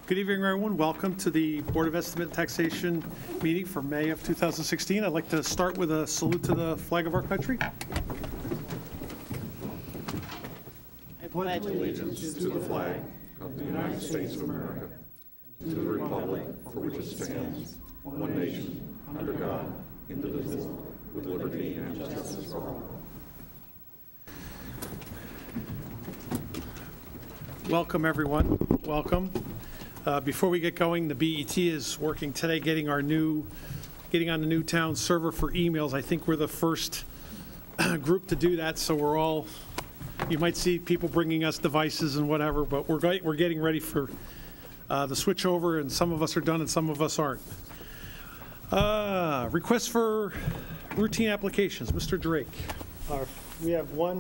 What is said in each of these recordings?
Good evening, everyone. Welcome to the Board of Estimate and Taxation meeting for May of 2016. I'd like to start with a salute to the flag of our country. I pledge allegiance to the flag of the United States of America, and to the republic for which it stands, one nation, under God, indivisible, with liberty and justice for all. Welcome, everyone. Welcome. Before we get going, the BET is working today getting on the new town server for emails. I think we're the first group to do that, so we're all, you might see people bringing us devices and whatever, but we're getting ready for the switch over, and some of us are done and some of us aren't. Requests for routine applications. Mr. Drake. We have one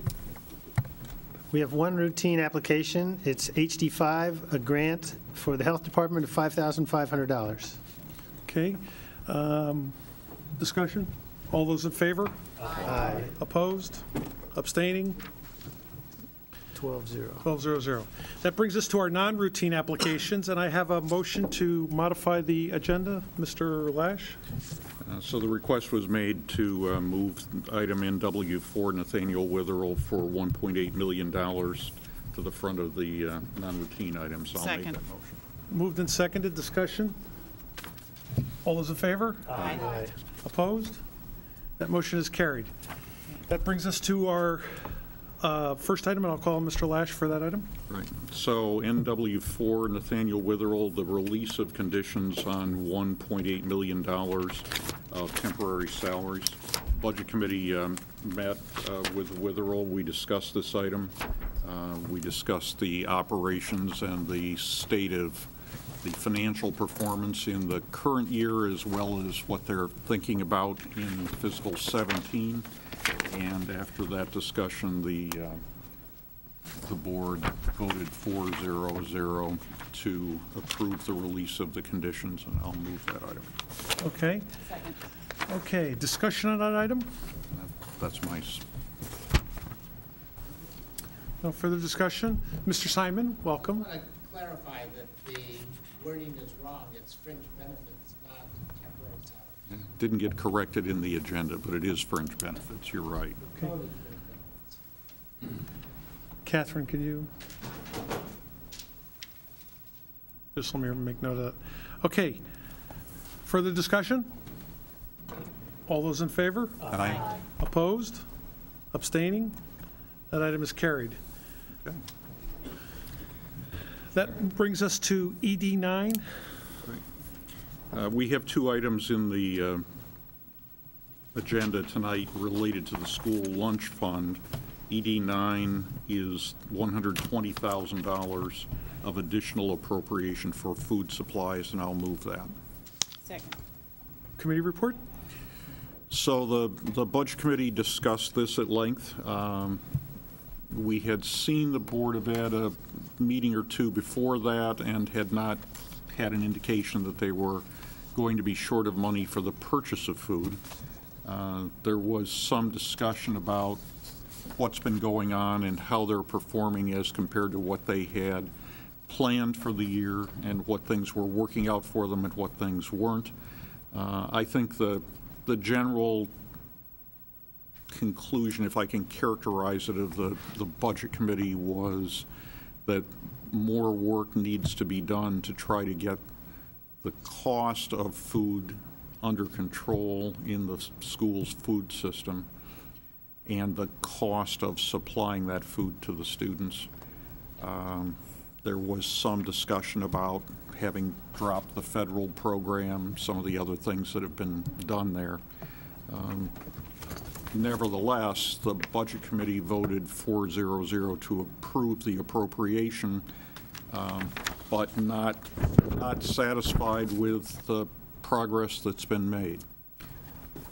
routine application. It's HD5, a grant for the Health Department of $5,500. Okay. Discussion? All those in favor? Aye. Opposed? Abstaining? 12-0. 12-0-0. That brings us to our non-routine applications, and I have a motion to modify the agenda. Mr. Lash? So the request was made to move item NW4, Nathaniel Witherell, for $1.8 million to the front of the non-routine items. So I'll make that motion. Moved and seconded. Discussion? All those in favor? Aye. Opposed? That motion is carried. That brings us to our first item, and I'll call Mr. Lash for that item. Right. So NW4, Nathaniel Witherell, the release of conditions on $1.8 million of temporary salaries. Budget Committee met with Witherell. We discussed this item. We discussed the operations and the state of the financial performance in the current year, as well as what they're thinking about in fiscal 17. And after that discussion, the board voted 4-0-0 to approve the release of the conditions, and I'll move that item. Okay. Second. Okay. Discussion on that item? That's my... No further discussion? Mr. Simon, welcome. I want to clarify that the wording is wrong. It's fringe benefits, not temporary salary. Didn't get corrected in the agenda, but it is fringe benefits. You're right. Okay. Catherine, can you just let me make note of that. Okay. Further discussion? All those in favor? Aye. Opposed? Abstaining? That item is carried. Okay. That brings us to ED9. We have two items in the agenda tonight related to the school lunch fund. ED9 is $120,000 of additional appropriation for food supplies, and I'll move that. Second. Committee report? So the Budget Committee discussed this at length. We had seen the Board of Ed a meeting or two before that and had not had an indication that they were going to be short of money for the purchase of food. There was some discussion about what's been going on and how they're performing as compared to what they had planned for the year, and what things were working out for them and what things weren't. I think the general conclusion, if I can characterize it, of the Budget Committee was that more work needs to be done to try to get the cost of food under control in the school's food system, and the cost of supplying that food to the students. There was some discussion about having dropped the federal program, some of the other things that have been done there. Nevertheless, the Budget Committee voted 4-0-0 to approve the appropriation, but not satisfied with the progress that's been made.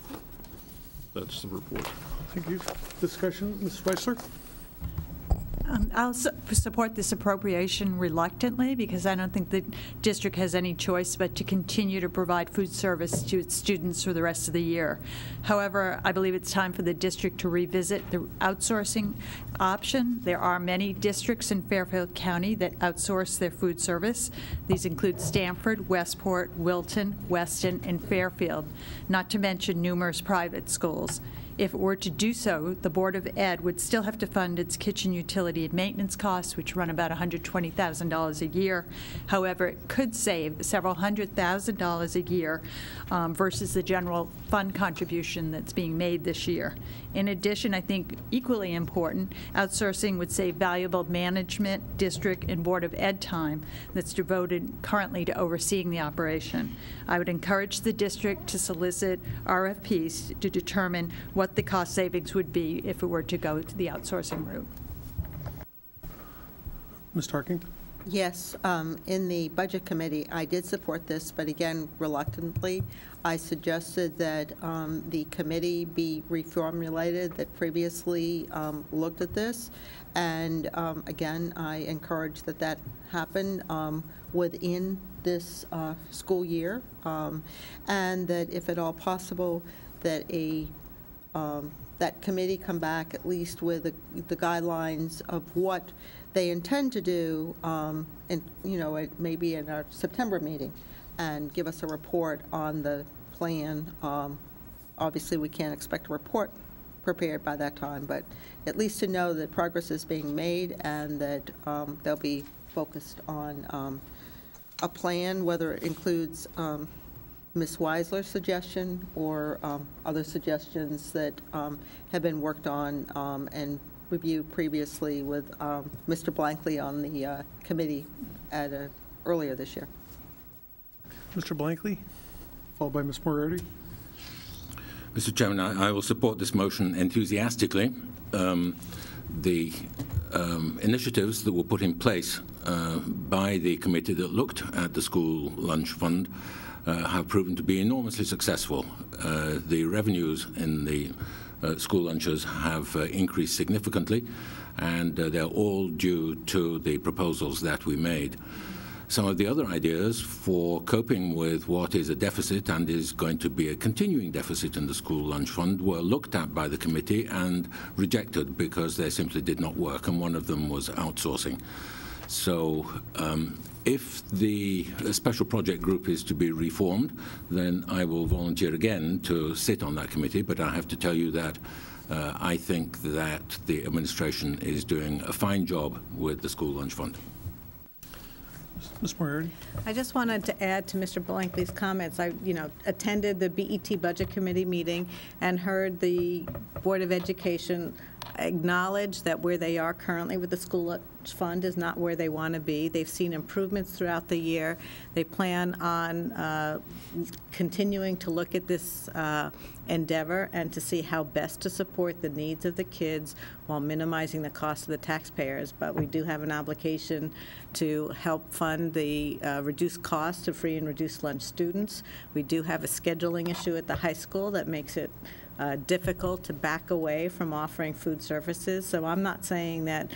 That's the report. Thank you. Discussion, Ms. Weissler? I'll support this appropriation reluctantly because I don't think the district has any choice but to continue to provide food service to its students for the rest of the year. However, I believe it's time for the district to revisit the outsourcing option. There are many districts in Fairfield County that outsource their food service. These include Stamford, Westport, Wilton, Weston, and Fairfield, not to mention numerous private schools. If it were to do so, the Board of Ed would still have to fund its kitchen utility and maintenance costs, which run about $120,000 a year. However, it could save several $100,000 a year versus the general fund contribution that's being made this year. In addition, I think equally important, outsourcing would save valuable management, district, and Board of Ed time that's devoted currently to overseeing the operation. I would encourage the district to solicit RFPs to determine what the cost savings would be if it were to go to the outsourcing route. Ms. Tarkington? Yes, in the Budget Committee, I did support this, but again, reluctantly. I suggested that the committee be reformulated that previously looked at this. And again, I encourage that that happen within this school year. And that if at all possible, that that committee come back at least with the guidelines of what they intend to do, and maybe in our September meeting, and give us a report on the plan. Obviously, we can't expect a report prepared by that time, but at least to know that progress is being made and that they'll be focused on a plan, whether it includes Ms. Weisler's suggestion or other suggestions that have been worked on and reviewed previously with Mr. Blankley on the committee earlier this year. Mr. Blankley, followed by Ms. Moriarty. Mr. Chairman, I will support this motion enthusiastically. The initiatives that were put in place by the committee that looked at the school lunch fund have proven to be enormously successful. The revenues in the school lunches have increased significantly, and they're all due to the proposals that we made. Some of the other ideas for coping with what is a deficit and is going to be a continuing deficit in the school lunch fund were looked at by the committee and rejected because they simply did not work, and one of them was outsourcing. So if the special project group is to be reformed, then I will volunteer again to sit on that committee, but I have to tell you that I think that the administration is doing a fine job with the school lunch fund. Ms. Moriarty? I just wanted to add to Mr. Blankley's comments. I, attended the BET Budget Committee meeting and heard the Board of Education acknowledge that where they are currently with the school lunch fund is not where they want to be. They've seen improvements throughout the year. They plan on continuing to look at this endeavor and to see how best to support the needs of the kids while minimizing the cost of the taxpayers. But we do have an obligation to help fund the reduced cost of free and reduced lunch students. We do have a scheduling issue at the high school that makes it difficult to back away from offering food services. So I'm not saying that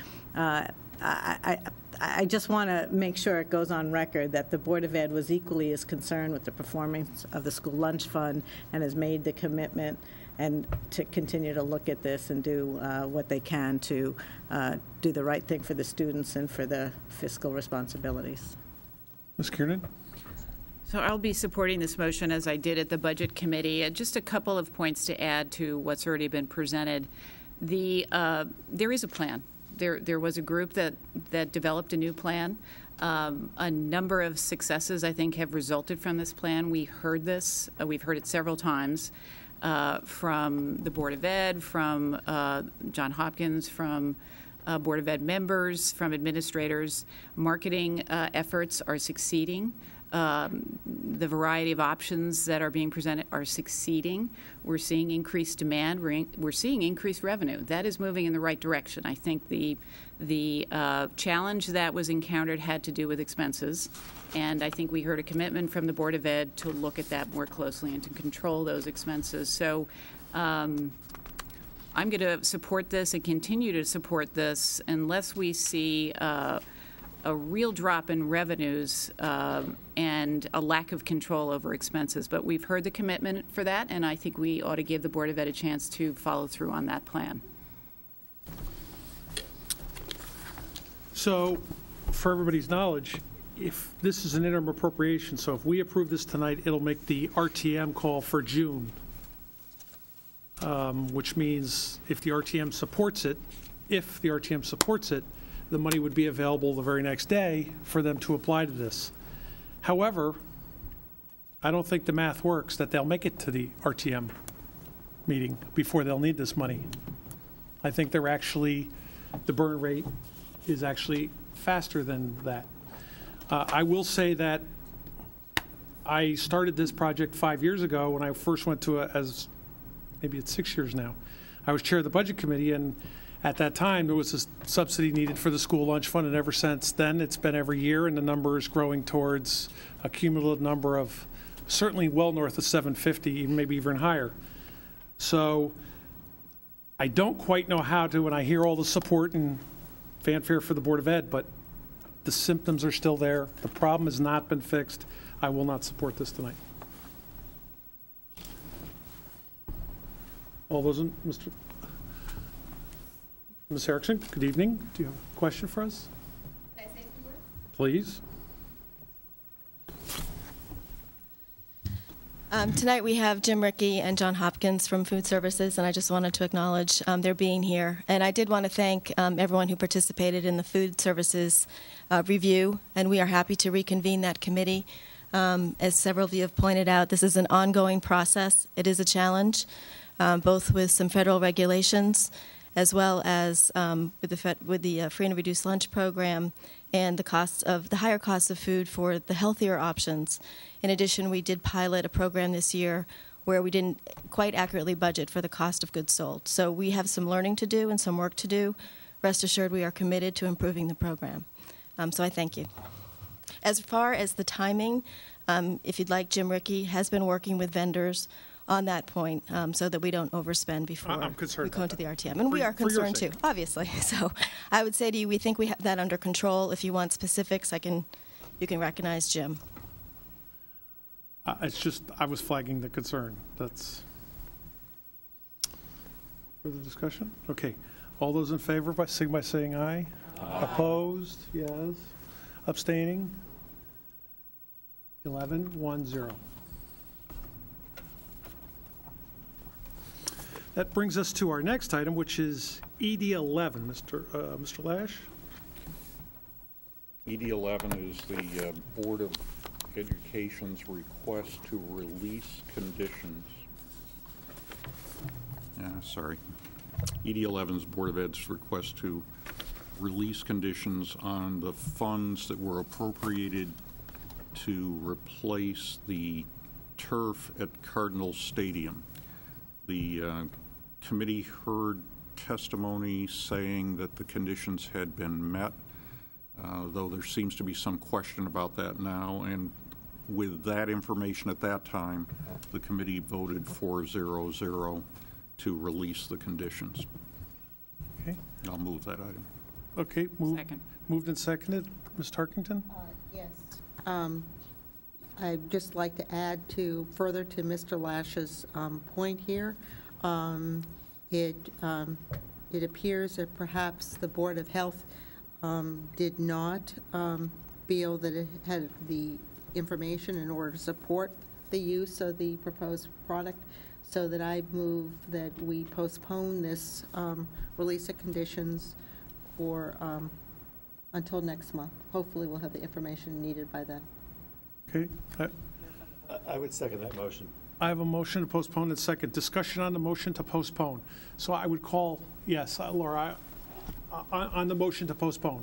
I just want to make sure it goes on record that the Board of Ed was equally as concerned with the performance of the school lunch fund and has made the commitment and to continue to look at this and do what they can to do the right thing for the students and for the fiscal responsibilities. Ms. Kiernan? So I'll be supporting this motion as I did at the Budget Committee. Just a couple of points to add to what's already been presented. There is a plan. There was a group that developed a new plan. A number of successes, I think, have resulted from this plan. We heard this. We've heard it several times from the Board of Ed, from John Hopkins, from Board of Ed members, from administrators. Marketing efforts are succeeding. The variety of options that are being presented are succeeding. We're seeing increased demand. We're seeing increased revenue. That is moving in the right direction. I think the challenge that was encountered had to do with expenses, and I think we heard a commitment from the Board of Ed to look at that more closely and to control those expenses. So I'm going to support this and continue to support this unless we see a real drop in revenues and a lack of control over expenses. But we've heard the commitment for that, and I think we ought to give the Board of Ed a chance to follow through on that plan. So, for everybody's knowledge, if this is an interim appropriation, so if we approve this tonight, it'll make the RTM call for June, which means if the RTM supports it, the money would be available the very next day for them to apply to this. However, I don't think the math works that they'll make it to the RTM meeting before they'll need this money. I think the burn rate is actually faster than that. I will say that I started this project 5 years ago when I first went to maybe it's 6 years now. I was chair of the budget committee, and at that time there was a subsidy needed for the school lunch fund, and ever since then it's been every year, and the number is growing towards a cumulative number of certainly well north of 750, maybe even higher. So I don't quite know how to, and I hear all the support and fanfare for the Board of Ed, but the symptoms are still there. The problem has not been fixed. I will not support this tonight. All those in, Ms. Erickson, good evening. Do you have a question for us? Can I say a few words? Please. Tonight we have Jim Rickey and John Hopkins from Food Services, and I just wanted to acknowledge their being here. And I did want to thank everyone who participated in the Food Services review, and we are happy to reconvene that committee. As several of you have pointed out, this is an ongoing process. It is a challenge, both with some federal regulations, as well as with the free and reduced lunch program and the higher costs of food for the healthier options. In addition, we did pilot a program this year where we didn't quite accurately budget for the cost of goods sold. So we have some learning to do and some work to do. Rest assured, we are committed to improving the program. So I thank you. As far as the timing, if you'd like, Jim Rickey has been working with vendors on that point so that we don't overspend before we go into the RTM. And we are concerned too, obviously. So I would say to you, we think we have that under control. If you want specifics, you can recognize Jim. It's just, I was flagging the concern. That's further discussion? Okay. All those in favor, by saying aye. Aye. Opposed? Yes. Abstaining? 11-1-0. That brings us to our next item, which is ED 11. Mr. Lash? ED 11 is the Board of Education's request to release conditions. ED 11's Board of Ed's request to release conditions on the funds that were appropriated to replace the turf at Cardinal Stadium. The committee heard testimony saying that the conditions had been met, though there seems to be some question about that now. And with that information at that time, the committee voted 4-0-0 to release the conditions. Okay. I'll move that item. Okay. Second. Moved and seconded. Ms. Tarkington? Yes. I'd just like to add further to Mr. Lash's point here. It appears that perhaps the Board of Health did not feel that it had the information in order to support the use of the proposed product, so that I move that we postpone this release of conditions for until next month. Hopefully we'll have the information needed by then. Okay. I would second that motion. I have a motion to postpone and second. Discussion on the motion to postpone. So I would call, yes, Laura, on the motion to postpone.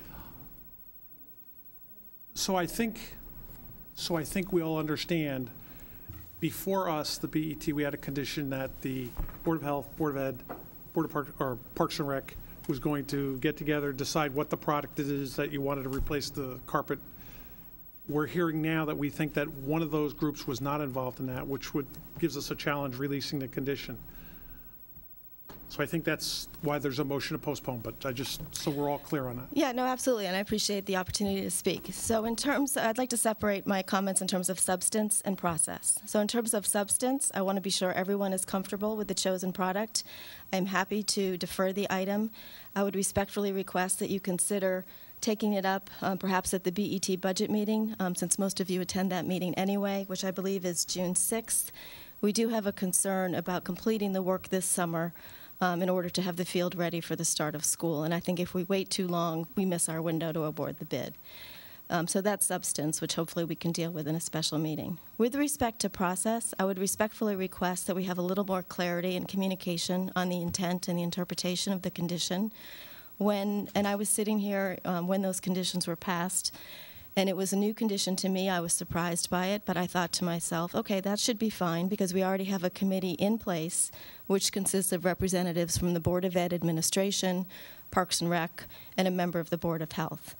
So I think we all understand, before us, the BET, we had a condition that the Board of Health, Board of Ed, Parks and Rec was going to get together, decide what the product is that you wanted to replace the carpet. We're hearing now that we think that one of those groups was not involved in that, which gives us a challenge releasing the condition. So I think that's why there's a motion to postpone, but so we're all clear on that. Yeah, no, absolutely, and I appreciate the opportunity to speak. So I'd like to separate my comments in terms of substance and process. So in terms of substance, I want to be sure everyone is comfortable with the chosen product. I'm happy to defer the item. I would respectfully request that you consider taking it up perhaps at the BET budget meeting, since most of you attend that meeting anyway, which I believe is June 6th. We do have a concern about completing the work this summer in order to have the field ready for the start of school. And I think if we wait too long, we miss our window to award the bid. So that's substance, which hopefully we can deal with in a special meeting. With respect to process, I would respectfully request that we have a little more clarity and communication on the intent and the interpretation of the condition. And I was sitting here when those conditions were passed, and it was a new condition to me. I was surprised by it, but I thought to myself, okay, that should be fine because we already have a committee in place which consists of representatives from the Board of Ed Administration, Parks and Rec, and a member of the Board of Health.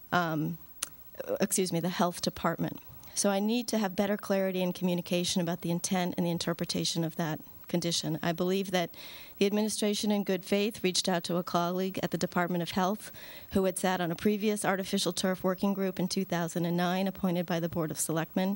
The Health Department. So I need to have better clarity and communication about the intent and the interpretation of that condition. I believe that the administration in good faith reached out to a colleague at the Department of Health who had sat on a previous artificial turf working group in 2009 appointed by the Board of Selectmen.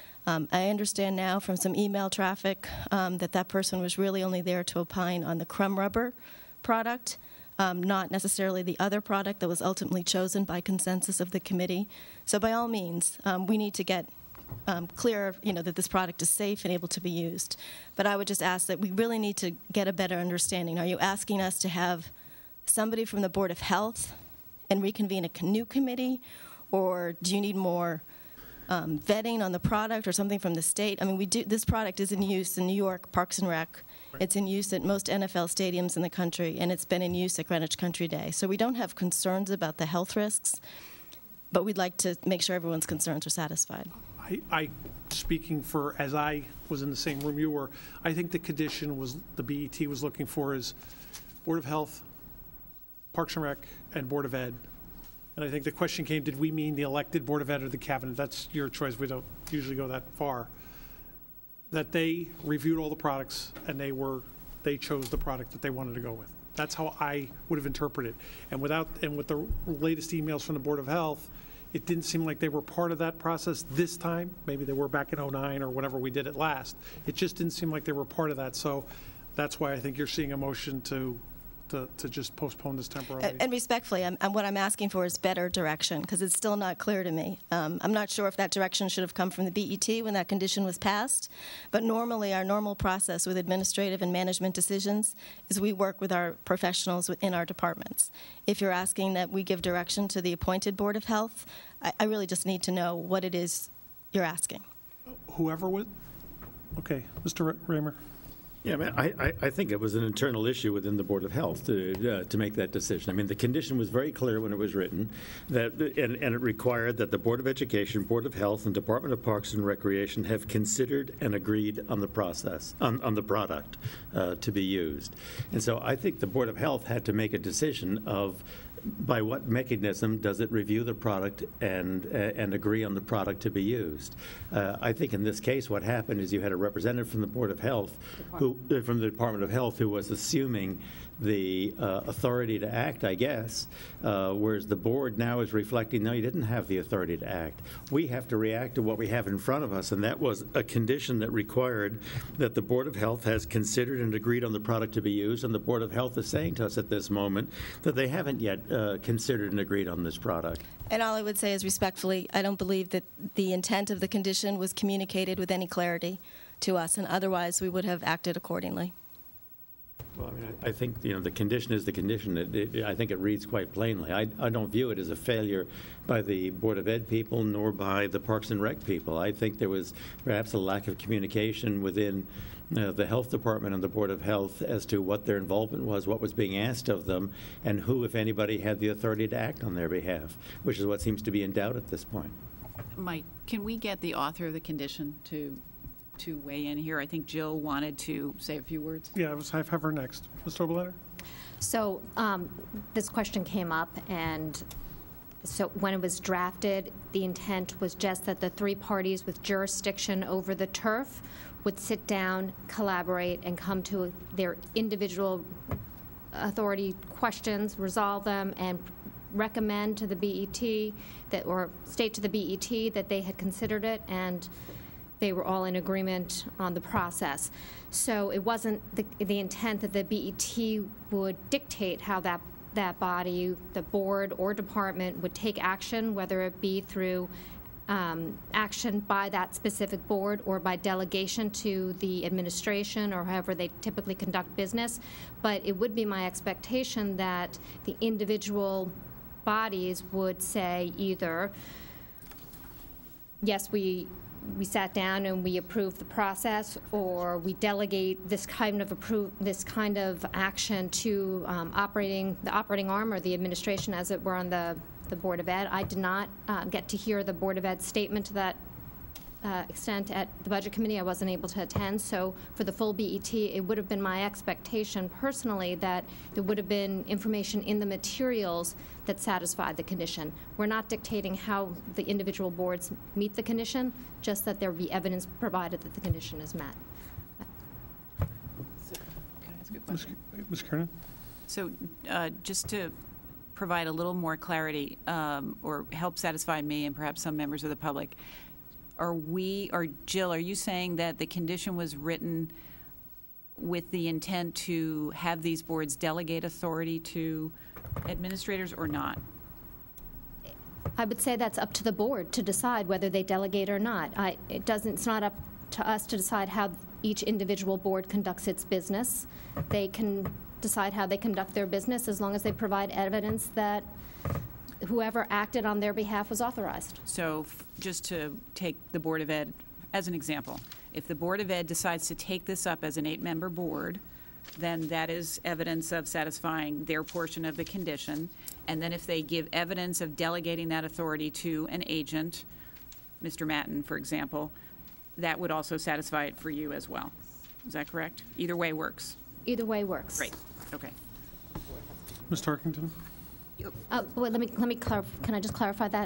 I understand now from some email traffic that person was really only there to opine on the crumb rubber product, not necessarily the other product that was ultimately chosen by consensus of the committee. So by all means, we need to get clear, that this product is safe and able to be used. But I would just ask that we really need to get a better understanding. Are you asking us to have somebody from the Board of Health and reconvene a new committee, or do you need more vetting on the product or something from the state? I mean, this product is in use in New York Parks and Rec. Right. It's in use at most NFL stadiums in the country, and it's been in use at Greenwich Country Day. So we don't have concerns about the health risks, but we'd like to make sure everyone's concerns are satisfied. Speaking for, as I was in the same room you were, I think the condition the BET was looking for is Board of Health, Parks and Rec, and Board of Ed. And I think the question came, did we mean the elected Board of Ed or the cabinet? That's your choice. We don't usually go that far. That they reviewed all the products and they chose the product that they wanted to go with. That's how I would have interpreted it. And with the latest emails from the Board of Health, it didn't seem like they were part of that process this time. Maybe they were back in '09 or whenever we did it last. It just didn't seem like they were part of that. So that's why I think you're seeing a motion to just postpone this temporarily. And respectfully, what I'm asking for is better direction, because it's still not clear to me. I'm not sure if that direction should have come from the BET when that condition was passed, but normally our normal process with administrative and management decisions is we work with our professionals in our departments. If you're asking that we give direction to the appointed Board of Health, I really just need to know what it is you're asking. Whoever would? Okay, Mr. Raymer. Yeah, I think it was an internal issue within the Board of Health to make that decision. I mean, the condition was very clear when it was written, and it required that the Board of Education, Board of Health, and Department of Parks and Recreation have considered and agreed on the process, on the product to be used. And so I think the Board of Health had to make a decision of by what mechanism does it review the product and agree on the product to be used. I think in this case what happened is you had a representative from the Board of Health, from the Department of Health, who was assuming the authority to act, I guess, whereas the board now is reflecting, no, you didn't have the authority to act. We have to react to what we have in front of us, and that was a condition that required that the Board of Health has considered and agreed on the product to be used, and the Board of Health is saying to us at this moment that they haven't yet considered and agreed on this product. And all I would say is respectfully, I don't believe that the intent of the condition was communicated with any clarity to us, and otherwise we would have acted accordingly. Well, I mean, I think, the condition is the condition. I think it reads quite plainly. I don't view it as a failure by the Board of Ed people nor by the Parks and Rec people. I think there was perhaps a lack of communication within the Health Department and the Board of Health as to what their involvement was, what was being asked of them, and who, if anybody, had the authority to act on their behalf, which is what seems to be in doubt at this point. Mike, can we get the author of the condition to weigh in here? I think Jill wanted to say a few words. Yeah, I have her next. Mr. Oberleiter? So this question came up, and so when it was drafted, the intent was just that the three parties with jurisdiction over the turf would sit down, collaborate, and come to their individual authority questions, resolve them, and recommend to the BET that, or state to the BET that they had considered it, and they were all in agreement on the process. So it wasn't the intent that the BET would dictate how that body, the board or department, would take action, whether it be through action by that specific board or by delegation to the administration or however they typically conduct business. But it would be my expectation that the individual bodies would say either, yes, we sat down and we approved the process, or we delegate this kind of action to the operating arm or the administration, as it were, on the Board of Ed. I did not get to hear the Board of Ed statement to that extent at the Budget Committee. I wasn't able to attend. So for the full BET, it would have been my expectation personally that there would have been information in the materials that satisfied the condition. We're not dictating how the individual boards meet the condition, just that there be evidence provided that the condition is met. Can I ask a question? Ms. Kernan? So just to provide a little more clarity or help satisfy me and perhaps some members of the public, Jill, are you saying that the condition was written with the intent to have these boards delegate authority to administrators or not? I would say that's up to the board to decide whether they delegate or not. It's not up to us to decide how each individual board conducts its business. They can decide how they conduct their business as long as they provide evidence that whoever acted on their behalf was authorized. So just to take the Board of Ed as an example, if the Board of Ed decides to take this up as an 8-member board, then that is evidence of satisfying their portion of the condition. And then if they give evidence of delegating that authority to an agent, Mr. Matten, for example, that would also satisfy it for you as well. Is that correct? Either way works. Either way works. Great. Okay. Ms. Tarkington? Well, let me clarify. Can I just clarify that?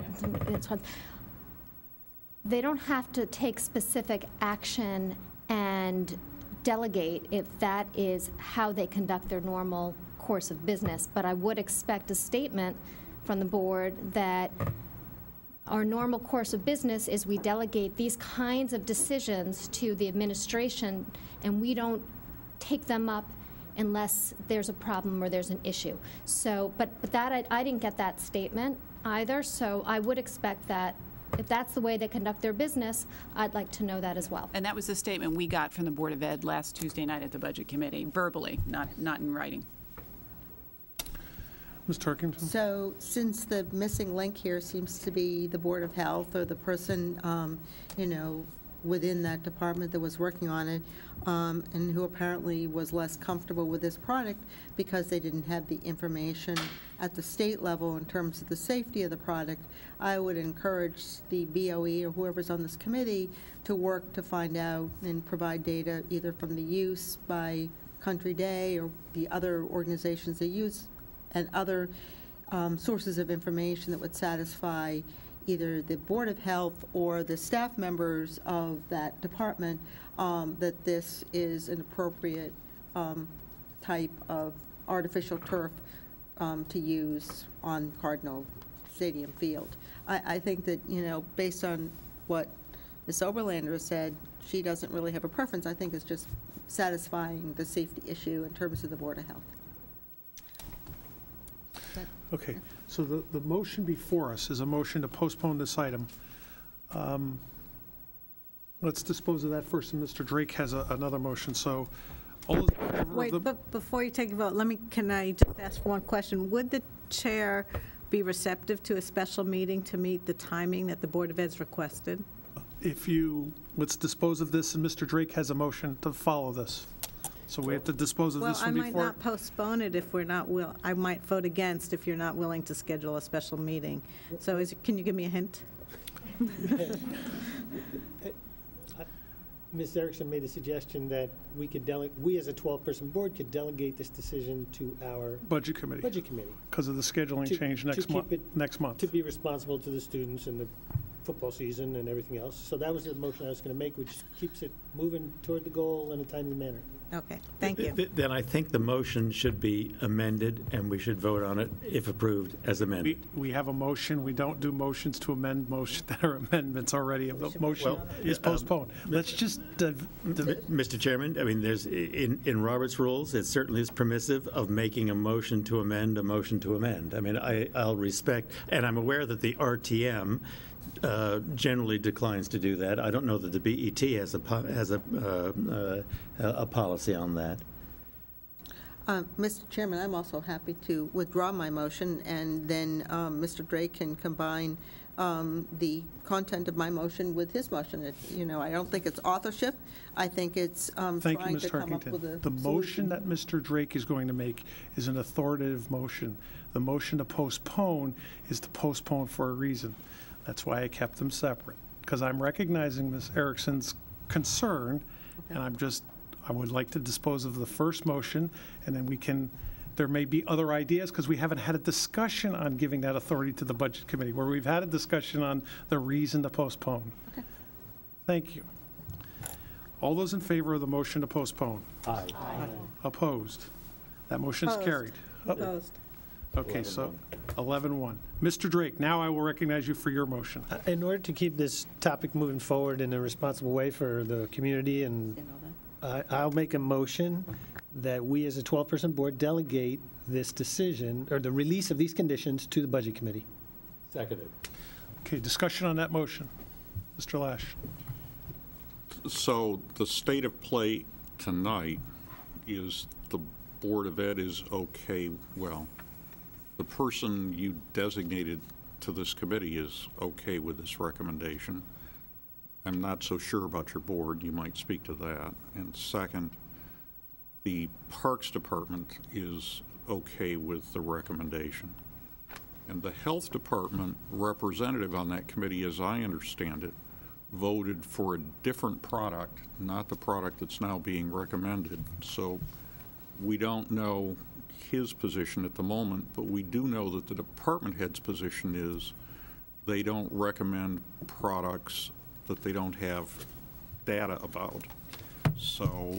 They don't have to take specific action and delegate if that is how they conduct their normal course of business. But I would expect a statement from the board that our normal course of business is we delegate these kinds of decisions to the administration, and we don't take them up unless there's a problem or there's an issue. So, but that I didn't get that statement either, so I would expect that if that's the way they conduct their business, I'd like to know that as well. And that was the statement we got from the Board of Ed last Tuesday night at the Budget Committee, verbally, not in writing. Ms. Tarkington? So since the missing link here seems to be the Board of Health or the person, within that department that was working on it, and who apparently was less comfortable with this product because they didn't have the information at the state level in terms of the safety of the product, I would encourage the BOE or whoever's on this committee to work to find out and provide data either from the use by Country Day or the other organizations they use and other sources of information that would satisfy either the Board of Health or the staff members of that department that this is an appropriate type of artificial turf to use on Cardinal Stadium Field. I think that, based on what Ms. Oberlander said, she doesn't really have a preference. I think it's just satisfying the safety issue in terms of the Board of Health. Okay, so the motion before us is a motion to postpone this item. Let's dispose of that first, and Mr. Drake has another motion, so all those in favor of Wait, the... but before you take a vote, can I just ask one question? Would the chair be receptive to a special meeting to meet the timing that the Board of Ed's requested? Let's dispose of this, and Mr. Drake has a motion to follow this. So we have to dispose of this one before... Well, I might not postpone it if we're not I might vote against if you're not willing to schedule a special meeting. So can you give me a hint? Ms. Erickson made a suggestion that we as a 12-person board could delegate this decision to our Budget Committee. Budget Committee. Because of the scheduling change next month. To be responsible to the students and the football season and everything else. So that was the motion I was going to make, which keeps it moving toward the goal in a timely manner. Okay, thank you. Then I think the motion should be amended, and we should vote on it, if approved, as amended. We have a motion. We don't do motions to amend motion that are amendments already. The motion Well, is postponed. Let's just, Mr. Chairman, I mean, there's, in Robert's rules, it certainly is permissive of making a motion to amend a motion to amend. I mean, I'll respect, and I'm aware that the RTM generally declines to do that. I don't know that the BET has a policy on that. Mr. Chairman, I'm also happy to withdraw my motion, and then Mr. Drake can combine the content of my motion with his motion. I don't think it's authorship. I think it's thank you, trying Ms. to come up with Tarkington. a The motion solution. that Mr. Drake is going to make is an authoritative motion. The motion to postpone is to postpone for a reason. That's why I kept them separate, because I'm recognizing Ms. Erickson's concern, and I would like to dispose of the first motion, and then there may be other ideas, because we haven't had a discussion on giving that authority to the Budget Committee, where we've had a discussion on the reason to postpone. Okay. Thank you. All those in favor of the motion to postpone? Aye. Opposed? That motion is Opposed. carried. Opposed. Okay, so 11-1. Mr. Drake, now I will recognize you for your motion. In order to keep this topic moving forward in a responsible way for the community, and I'll make a motion that we as a 12-person board delegate this decision, or the release of these conditions, to the Budget Committee. Seconded. Okay, discussion on that motion. Mr. Lash. So the state of play tonight is the Board of Ed is okay, well, the person you designated to this committee is okay with this recommendation. I'm not so sure about your board. You might speak to that. And second, the Parks Department is okay with the recommendation. And the Health Department representative on that committee, as I understand it, voted for a different product, not the product that's now being recommended. So we don't know his position at the moment, but we do know that the department head's position is they don't recommend products that they don't have data about. So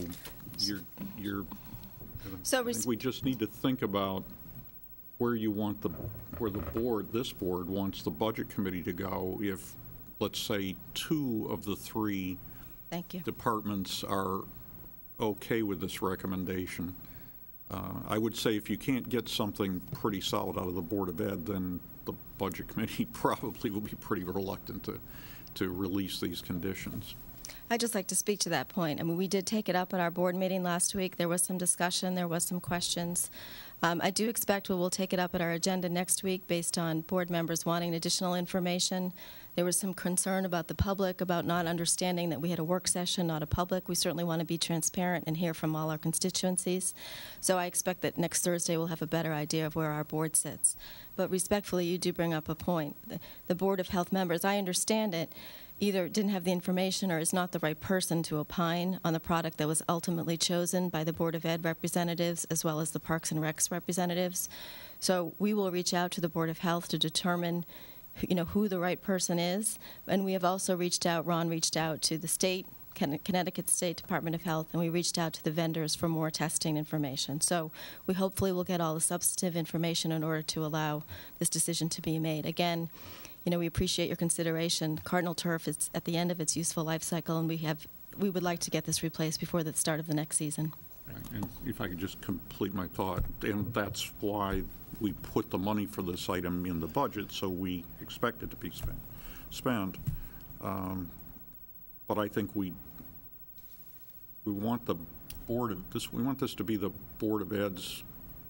I think we just need to think about where you want where the board, this board, wants the Budget Committee to go if, let's say, 2 of the 3 Thank you. departments are okay with this recommendation. I would say if you can't get something pretty solid out of the Board of Ed, then the Budget Committee probably will be pretty reluctant to release these conditions. I'd just like to speak to that point. I mean, we did take it up at our board meeting last week. There was some discussion. There was some questions. I do expect we'll take it up at our agenda next week based on board members wanting additional information. There was some concern about the public, about not understanding that we had a work session, not a public. We certainly want to be transparent and hear from all our constituencies. So I expect that next Thursday we'll have a better idea of where our board sits. But respectfully, you do bring up a point. The Board of Health members, I understand it, either didn't have the information or is not the right person to opine on the product that was ultimately chosen by the Board of Ed representatives as well as the Parks and Recs representatives. So we will reach out to the Board of Health to determine who the right person is. And we have also Ron reached out to the state, Connecticut State Department of Health, and we reached out to the vendors for more testing information. So we hopefully will get all the substantive information in order to allow this decision to be made. Again, we appreciate your consideration. Cardinal turf is at the end of its useful life cycle, and we would like to get this replaced before the start of the next season. And if I could just complete my thought, and that's why we put the money for this item in the budget, so we expect it to be spent. But I think we want the board of this. We want this to be the Board of Ed's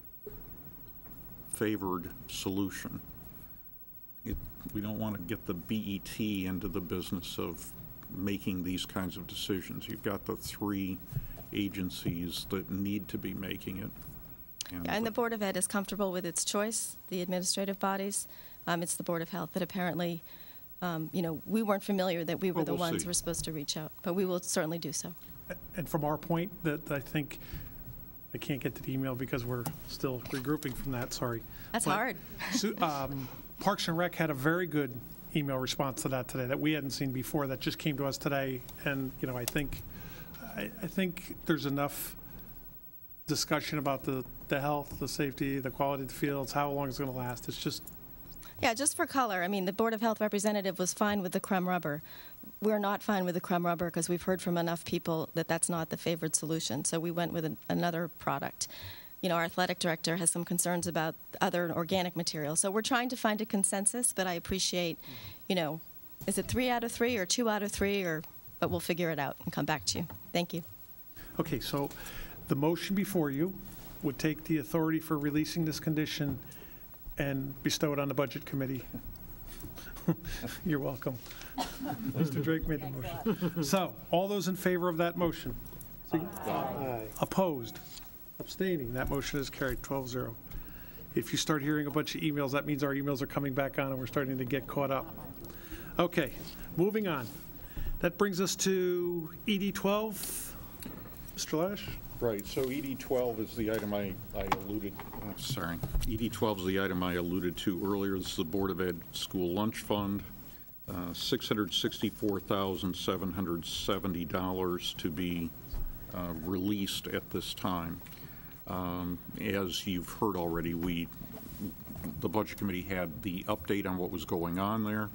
favored solution. We don't want to get the BET into the business of making these kinds of decisions. You've got the 3 agencies that need to be making it. And the Board of Ed is comfortable with its choice, the administrative bodies. It's the Board of Health that apparently, we weren't familiar that we were the ones who were supposed to reach out, but we will certainly do so. And from our point, that I think, I can't get to the email because we're still regrouping from that, sorry. That's hard. Parks and Rec had a very good email response to that today that we hadn't seen before, that just came to us today. And, you know, I think there's enough discussion about the health, the safety, the quality of the fields, how long it's going to last. It's just... Yeah, just for color, I mean, the Board of Health representative was fine with the crumb rubber. We're not fine with the crumb rubber because we've heard from enough people that that's not the favored solution, so we went with another product. You know, our athletic director has some concerns about other organic materials. So we're trying to find a consensus, but I appreciate, you know, is it 3 out of 3 or 2 out of 3, but we'll figure it out and come back to you. Thank you. Okay, so the motion before you would take the authority for releasing this condition and bestow it on the Budget Committee. You're welcome. Mr. Drake made the motion. So, all those in favor of that motion? Aye. Opposed? Abstaining? That motion is carried 12-0. If you start hearing a bunch of emails, that means our emails are coming back on and we're starting to get caught up. Okay, moving on. That brings us to ED 12. Mr. Lash? Right, so ED 12 is the item I alluded, ED 12 is the item I alluded to earlier. This is the Board of Ed School Lunch Fund, $664,770 to be released at this time. As you've heard already, the Budget Committee had the update on what was going on there.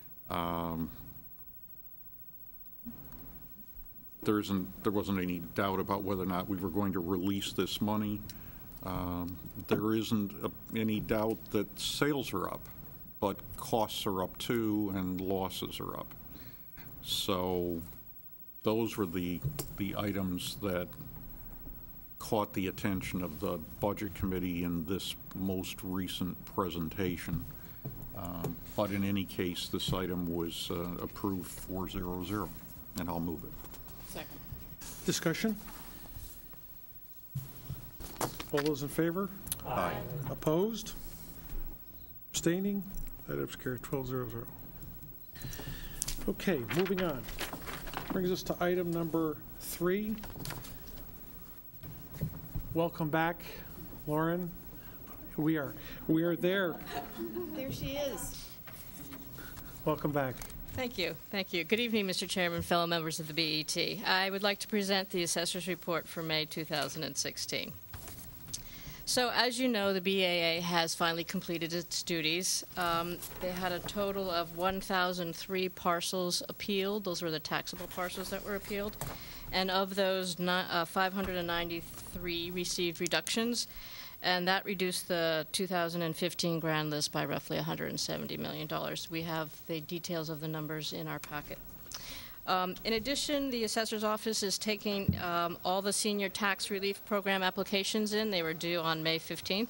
There wasn't any doubt about whether or not we were going to release this money. There isn't any doubt that sales are up, but costs are up too, and losses are up. So those were the items that caught the attention of the Budget Committee in this most recent presentation. But in any case, this item was approved 4-0-0, and I'll move it. Second. Discussion? All those in favor? Aye. Opposed? Abstaining? That is carried 12-0-0. Okay, moving on. Brings us to item number 3. Welcome back, Lauren. We are there. There she is. Welcome back. Thank you. Thank you. Good evening, Mr. Chairman, fellow members of the BET. I would like to present the Assessor's Report for May 2016. So, as you know, the BAA has finally completed its duties. They had a total of 1,003 parcels appealed. Those were the taxable parcels that were appealed. And of those, 593 received reductions. And that reduced the 2015 grand list by roughly $170 million. We have the details of the numbers in our packet. In addition, the Assessor's Office is taking all the Senior Tax Relief Program applications in. They were due on May 15th.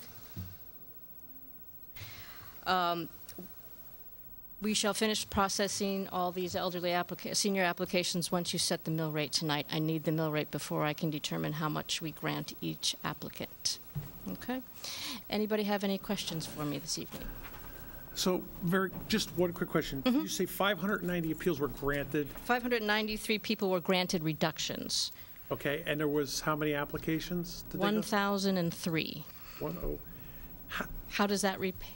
We shall finish processing all these elderly senior applications once you set the mill rate tonight. I need the mill rate before I can determine how much we grant each applicant. Okay. Anybody have any questions for me this evening? So, just one quick question. Mm-hmm. You say 590 appeals were granted? 593 people were granted reductions. Okay, and there was how many applications? 1,003. How does that repay?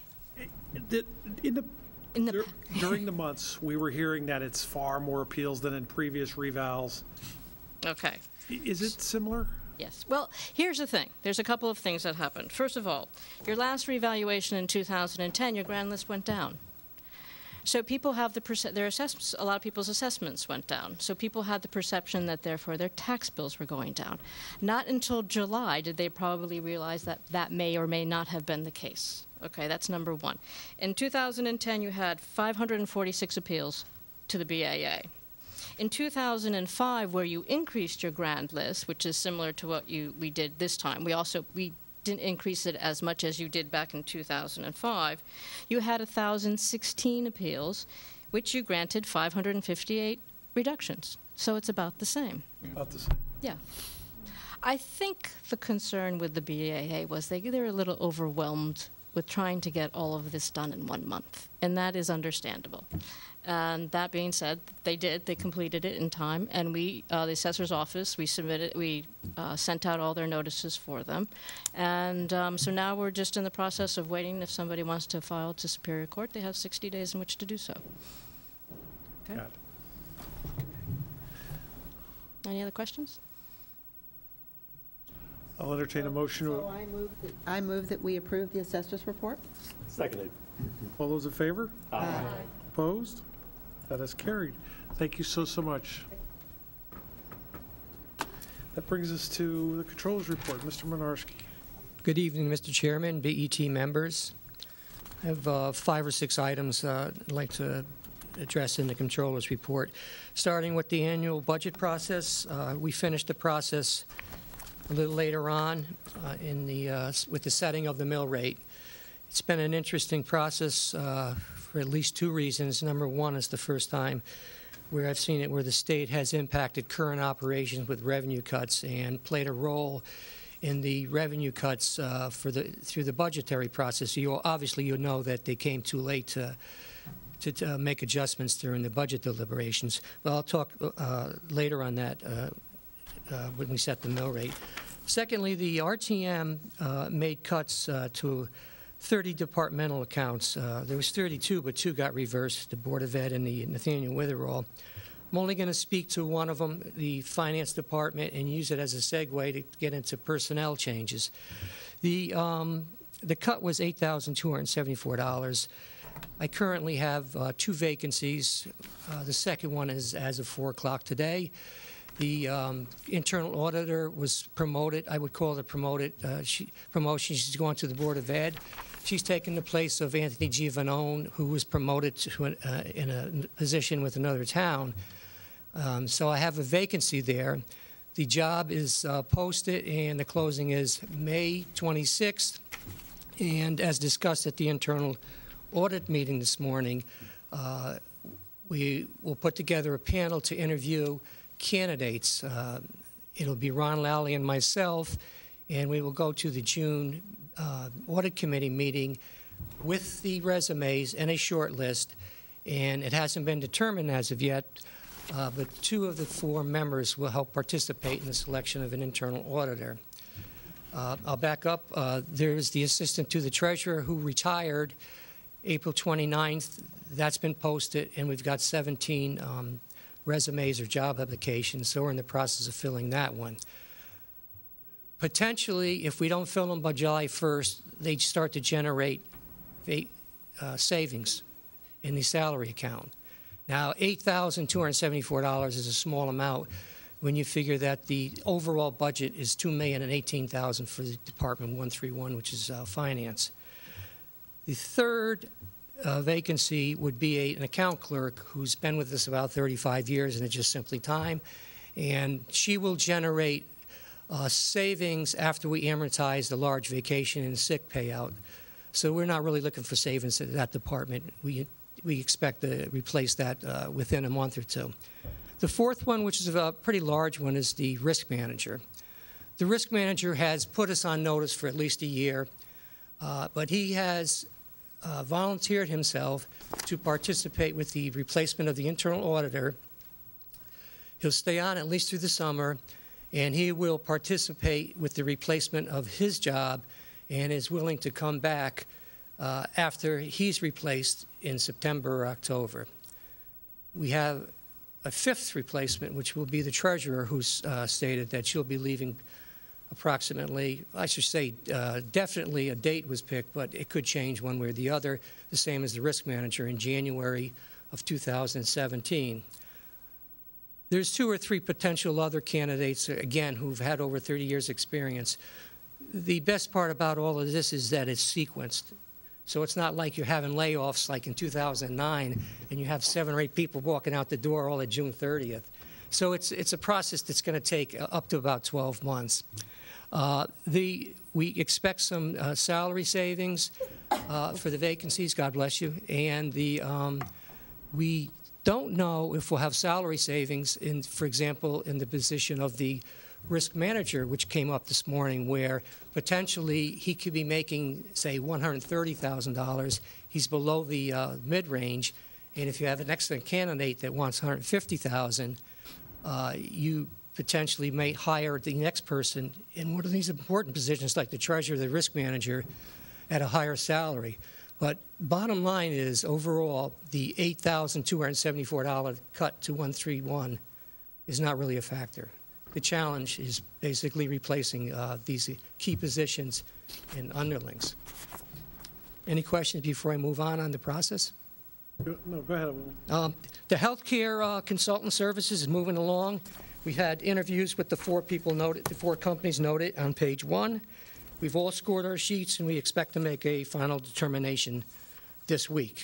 During the months, we were hearing that it's far more appeals than in previous revals. Okay. Is it similar? Yes. Well, here's the thing. There's a couple of things that happened. First of all, your last revaluation in 2010, your grand list went down. So people have their assessments, a lot of people's assessments went down. So people had the perception that therefore their tax bills were going down. Not until July did they probably realize that that may or may not have been the case. Okay, that's number one. In 2010, you had 546 appeals to the BAA. In 2005, where you increased your grand list, which is similar to what we did this time, we didn't increase it as much as you did back in 2005, you had 1,016 appeals, which you granted 558 reductions. So it's about the same. About the same. Yeah. I think the concern with the BAA was they're a little overwhelmed with trying to get all of this done in 1 month, and that is understandable. And that being said, they completed it in time, and we, the assessor's office, we sent out all their notices for them. And so now we're just in the process of waiting. If somebody wants to file to Superior Court, they have 60 days in which to do so. Okay. Got it. Any other questions? I'll entertain a motion. So I move that we approve the assessor's report. Seconded. All those in favor? Aye. Opposed? That is carried. Thank you so much. That brings us to the Controller's report. Mr. Menarski. Good evening, Mr. Chairman, BET members. I have 5 or 6 items I'd like to address in the Controller's report. Starting with the annual budget process, we finished the process a little later on with the setting of the mill rate. It's been an interesting process for at least 2 reasons. Number one is the first time where I've seen it where the state has impacted current operations with revenue cuts and played a role in the revenue cuts through the budgetary process. Obviously, you know that they came too late to make adjustments during the budget deliberations. But I'll talk later on that when we set the mill rate. Secondly, the RTM made cuts to 30 departmental accounts. There was 32, but 2 got reversed, the Board of Ed and the Nathaniel Witherall. I'm only going to speak to one of them, the Finance Department, and use it as a segue to get into personnel changes. The cut was $8,274. I currently have 2 vacancies. The second one is as of 4 o'clock today. The internal auditor was promoted. I would call it promotion. She's going to the Board of Ed. She's taken the place of Anthony Giovanone, who was promoted to in a position with another town. So I have a vacancy there. The job is posted, and the closing is May 26th. And as discussed at the internal audit meeting this morning, we will put together a panel to interview candidates. It'll be Ron Lally and myself, and we will go to the June audit committee meeting with the resumes and a short list, and it hasn't been determined as of yet, but 2 of the 4 members will help participate in the selection of an internal auditor. I'll back up. There's the assistant to the treasurer who retired April 29th. That's been posted, and we've got 17 resumes or job applications, so we're in the process of filling that one. Potentially, if we don't fill them by July 1st, they start to generate savings in the salary account. Now, $8,274 is a small amount when you figure that the overall budget is $2,018,000 for the Department 131, which is finance. The third vacancy would be an account clerk who's been with us about 35 years, and it's just simply time. And she will generate savings after we amortize the large vacation and sick payout. So we're not really looking for savings at that department. We expect to replace that within a month or 2. The fourth one, which is a pretty large one, is the risk manager. The risk manager has put us on notice for at least a year, but he has volunteered himself to participate with the replacement of the internal auditor. He'll stay on at least through the summer, and he will participate with the replacement of his job and is willing to come back after he's replaced in September or October. We have a 5th replacement, which will be the treasurer, who's stated that she'll be leaving approximately, I should say, definitely a date was picked, but it could change one way or the other, the same as the risk manager in January of 2017. There's 2 or 3 potential other candidates, again, who've had over 30 years experience. The best part about all of this is that it's sequenced. So it's not like you're having layoffs like in 2009 and you have 7 or 8 people walking out the door all at June 30th. So it's a process that's going to take up to about 12 months. We expect some salary savings for the vacancies, God bless you, and we don't know if we'll have salary savings in, for example, in the position of the risk manager, which came up this morning, where potentially he could be making, say, $130,000. He's below the mid-range, And if you have an excellent candidate that wants $150,000, you potentially may hire the next person in one of these important positions like the treasurer, the risk manager, at a higher salary. But bottom line is, overall, the $8,274 cut to 131 is not really a factor. The challenge is basically replacing these key positions in underlings. Any questions before I move on the process? No, go ahead. The healthcare consultant services is moving along. We had interviews with the four companies noted on page 1. We've all scored our sheets, and we expect to make a final determination this week.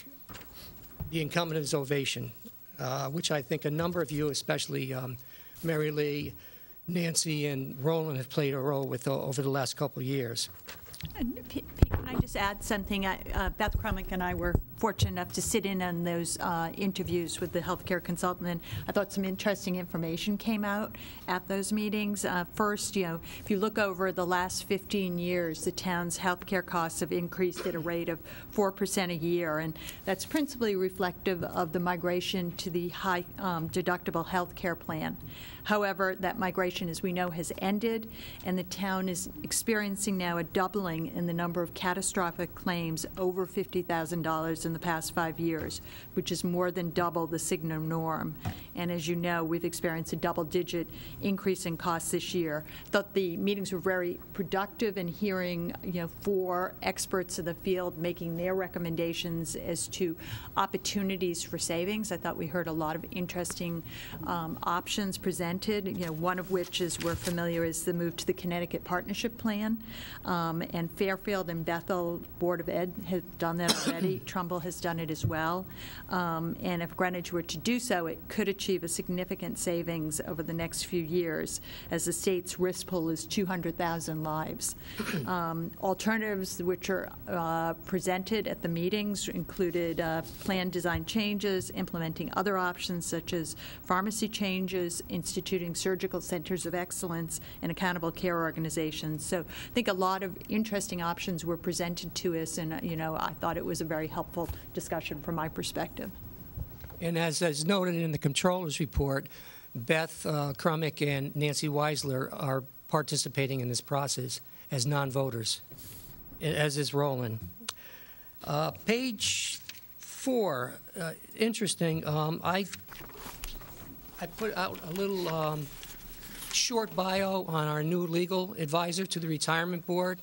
The incumbent is Ovation, which I think a number of you, especially Mary Lee, Nancy, and Roland, have played a role with over the last couple of years. Pete, can I just add something? Beth Crumick and I were fortunate enough to sit in on those interviews with the healthcare consultant, and I thought some interesting information came out at those meetings. First, if you look over the last 15 years, the town's healthcare costs have increased at a rate of 4% a year, and that's principally reflective of the migration to the high deductible healthcare plan. However, that migration, as we know, has ended, and the town is experiencing now a doubling in the number of catastrophic claims over $50,000 in the past 5 years, which is more than double the Cigna norm. And as you know, we've experienced a double-digit increase in costs this year. Thought the meetings were very productive in hearing, four experts in the field making their recommendations as to opportunities for savings. I thought we heard a lot of interesting options presented. One of which is we're familiar is the move to the Connecticut Partnership Plan, and Fairfield and Bethel Board of Ed have done that already. Trumbull has done it as well, and if Greenwich were to do so, it could achieve a significant savings over the next few years, as the state's risk pool is 200,000 lives. Alternatives which are presented at the meetings included plan design changes, implementing other options such as pharmacy changes, instituting surgical centers of excellence, and accountable care organizations. So I think a lot of interesting options were presented to us, and I thought it was a very helpful discussion from my perspective. And as noted in the controller's report, Beth Crumick and Nancy Weisler are participating in this process as non-voters, as is Roland. Page 4, interesting. I put out a little short bio on our new legal advisor to the retirement board.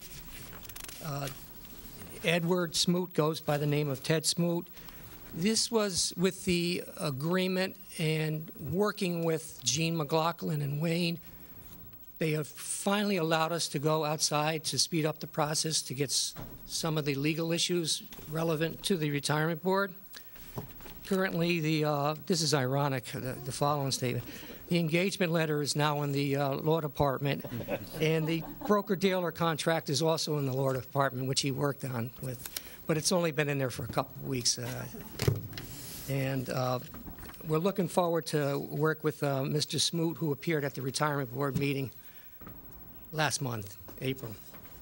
Edward Smoot goes by the name of Ted Smoot. This was with the agreement and working with Gene McLaughlin and Wayne. They have finally allowed us to go outside to speed up the process to get some of the legal issues relevant to the retirement board. Currently, this is ironic, the following statement. The engagement letter is now in the law department, and the broker-dealer contract is also in the law department, which he worked on with, but it's only been in there for a couple of weeks. And we're looking forward to work with Mr. Smoot, who appeared at the retirement board meeting last month, April.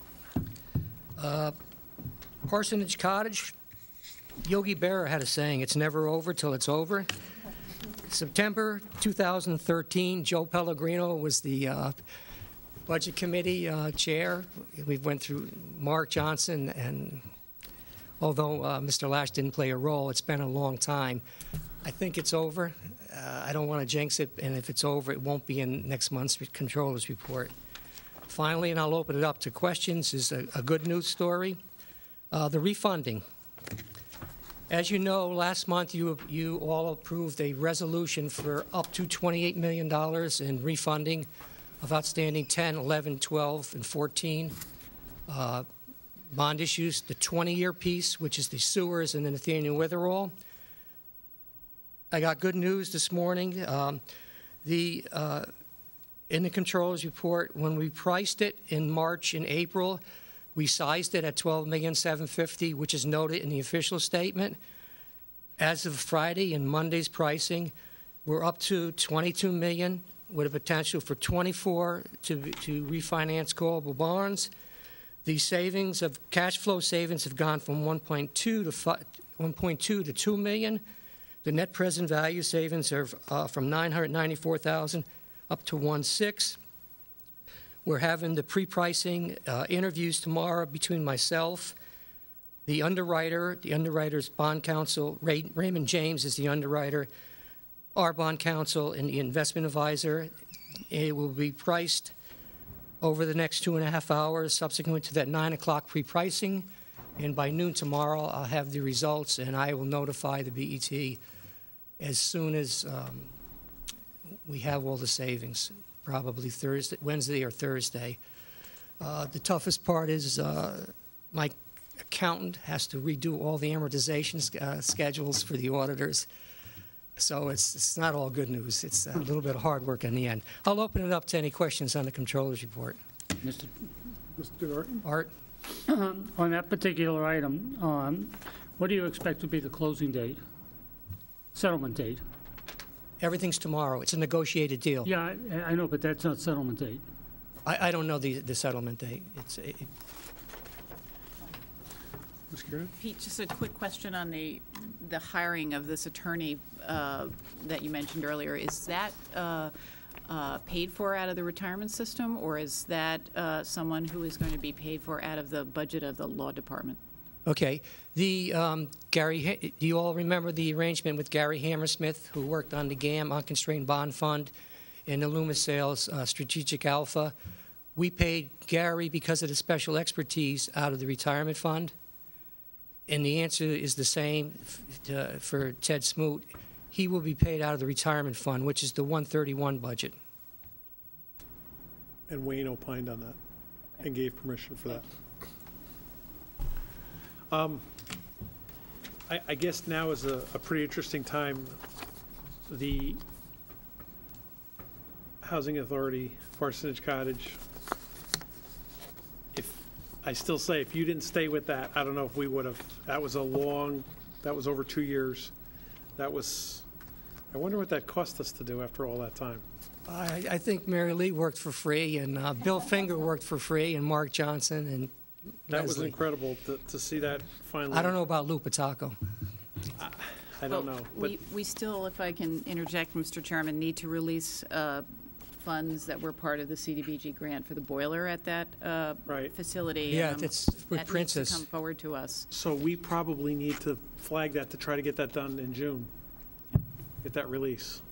Parsonage Cottage. Yogi Berra had a saying, "It's never over till it's over." September 2013, Joe Pellegrino was the Budget Committee chair. We went through Mark Johnson, and although Mr. Lash didn't play a role, it's been a long time. I think it's over. I don't want to jinx it, and if it's over, it won't be in next month's controller's report. Finally, and I'll open it up to questions, is a good news story. The refunding. As you know, last month you all approved a resolution for up to $28 million in refunding of outstanding 10, 11, 12, and 14 bond issues. The 20-year piece, which is the sewers and the Nathaniel Witherall. I got good news this morning. In the controller's report, when we priced it in March and April, we sized it at $12,750,000, which is noted in the official statement. As of Friday and Monday's pricing, we're up to $22 million, with a potential for 24 to refinance callable bonds. The savings of cash flow savings have gone from 1.2 to 2 million. The net present value savings are from $994,000 up to $1.6. We're having the pre-pricing interviews tomorrow between myself, the underwriter's bond counsel, Raymond James is the underwriter, our bond counsel, and the investment advisor. It will be priced over the next 2.5 hours subsequent to that 9 o'clock pre-pricing. And by noon tomorrow, I'll have the results, and I will notify the BET as soon as we have all the savings, probably Wednesday or Thursday. The toughest part is my accountant has to redo all the amortization schedules for the auditors. So it's not all good news. It's a little bit of hard work in the end. I'll open it up to any questions on the controller's report. Mr. Art? On that particular item, what do you expect to be the closing date, settlement date? Everything's tomorrow. It's a negotiated deal. Yeah, I know, but that's not settlement date. I don't know the settlement date. Pete, just a quick question on the hiring of this attorney that you mentioned earlier. Is that paid for out of the retirement system, or is that someone who is going to be paid for out of the budget of the law department? Okay. Do you all remember the arrangement with Gary Hammersmith, who worked on the GAM Unconstrained Bond Fund and the Loomis Sales Strategic Alpha? We paid Gary because of the special expertise out of the retirement fund. And the answer is the same for Ted Smoot. He will be paid out of the retirement fund, which is the 131 budget. And Wayne opined on that and gave permission for that. I guess now is a pretty interesting time. The Housing Authority, Parsonage Cottage, I still say, if you didn't stay with that, I don't know if we would have. That was over 2 years. I wonder what that cost us to do after all that time. I think Mary Lee worked for free, and Bill Finger worked for free, and Mark Johnson, and that was Leslie. Incredible to see that finally. I don't know about Lou Pataco. I don't know. But We still, if I can interject, Mr. Chairman, need to release funds that were part of the CDBG grant for the boiler at that facility. Yeah, it's with Princess. That needs to come forward to us. So we probably need to flag that to try to get that done in June. Get that release.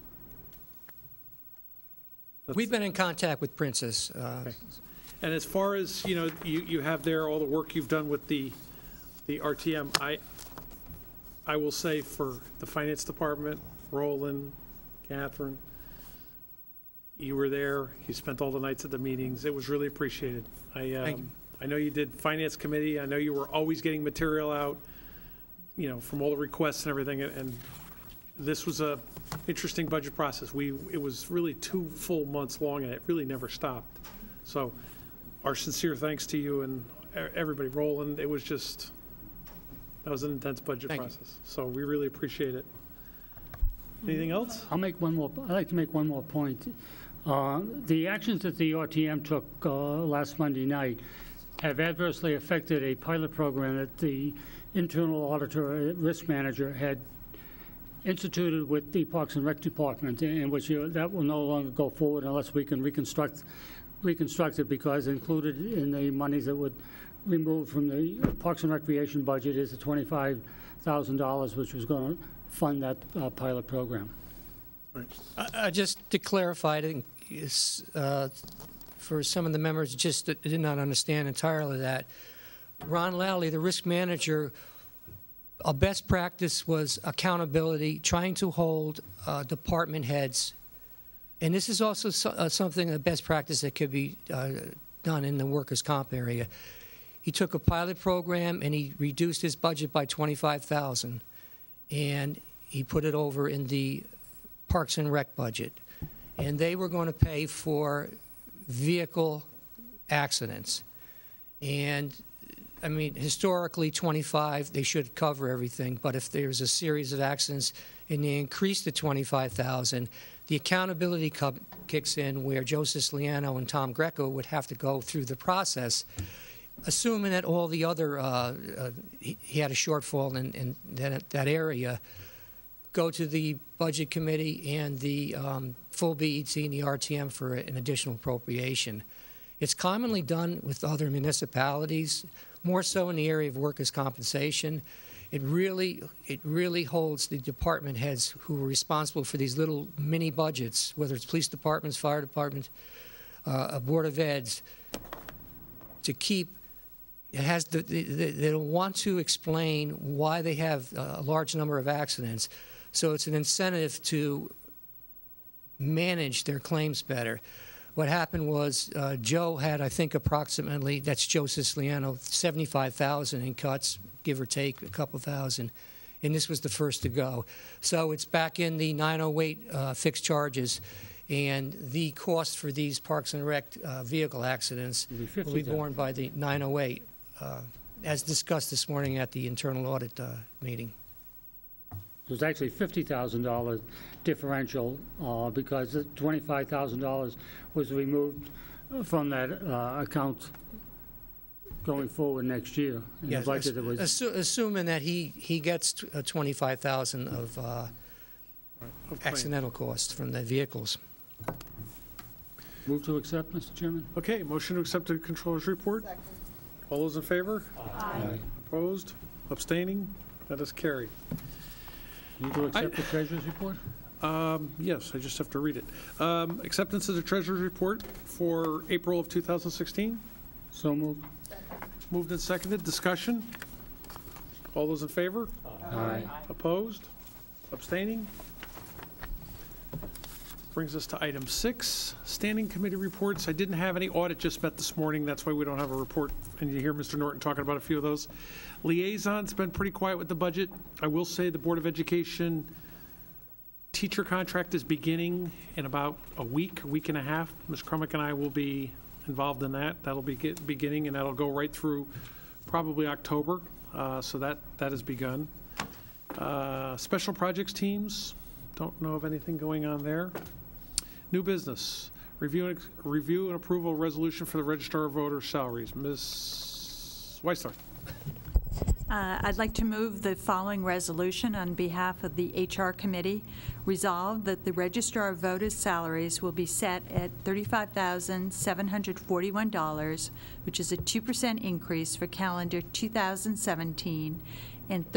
We've been in contact with Princess. Okay. And as far as, you have there all the work you've done with the RTM, I will say for the finance department, Roland, Catherine, you were there. You spent all the nights at the meetings. It was really appreciated. I know you did finance committee. I know you were always getting material out, from all the requests and everything. And this was a interesting budget process. It was really 2 full months long, and it really never stopped. So our sincere thanks to you and everybody. Roland, that was an intense budget process. So we really appreciate it. Anything else? I'd like to make one more point. The actions that the RTM took last Monday night have adversely affected a pilot program that the internal auditor risk manager had instituted with the Parks and Rec Department, in which that will no longer go forward unless we can reconstruct it, because included in the monies that would remove from the Parks and Recreation budget is the $25,000, which was going to fund that pilot program. Right. Just to clarify, for some of the members just that did not understand entirely that, Ron Lally, the risk manager, a best practice was accountability, trying to hold department heads. And this is also something, a best practice that could be done in the workers' comp area. He took a pilot program and he reduced his budget by $25,000, and he put it over in the Parks and Rec budget. And they were going to pay for vehicle accidents. And I mean, historically, 25, they should cover everything. But if there's a series of accidents and they increase to 25,000, the accountability kicks in, where Joe Siciliano and Tom Greco would have to go through the process, assuming that all the other, he had a shortfall in that area. go to the Budget Committee and the full BET and the RTM for an additional appropriation. It's commonly done with other municipalities, more so in the area of workers' compensation. It really holds the department heads who are responsible for these little mini budgets, whether it's police departments, fire department, a board of eds, to keep. They'll want to explain why they have a large number of accidents. So it's an incentive to manage their claims better. What happened was Joe had, I think, approximately, that's Joe Siciliano, 75,000 in cuts, give or take a couple thousand, and this was the first to go. So it's back in the 908 fixed charges, and the cost for these Parks and Rec vehicle accidents will be borne by the 908, as discussed this morning at the internal audit meeting. So it's actually $50,000 differential because $25,000 was removed from that account going forward next year. In Yes, the budget that was assuming that he gets 25,000 of accidental costs from the vehicles. Move to accept, Mr. Chairman. Okay, motion to accept the Controller's report. Second. All those in favor? Aye. Opposed? Abstaining? That is carried. Move to accept the Treasurer's report. Yes, I just have to read it. Acceptance of the Treasurer's report for April of 2016. So moved. Moved and seconded. Discussion? All those in favor? Aye. Opposed? Abstaining? Brings us to item 6, standing committee reports. I didn't have any. Audit just met this morning. That's why we don't have a report. And you hear Mr. Norton talking about a few of those. Liaison's been pretty quiet with the budget. I will say the Board of Education teacher contract is beginning in about a week and a half. Ms. Crumick and I will be involved in that. That'll be beginning, and that'll go right through probably October. So that has begun. Special projects teams, don't know of anything going on there. New business, review and approval resolution for the Registrar of Voters salaries. Ms. Weissler. I'd like to move the following resolution on behalf of the HR Committee. Resolved that the Registrar of Voters' salaries will be set at $35,741, which is a 2% increase for calendar 2017, and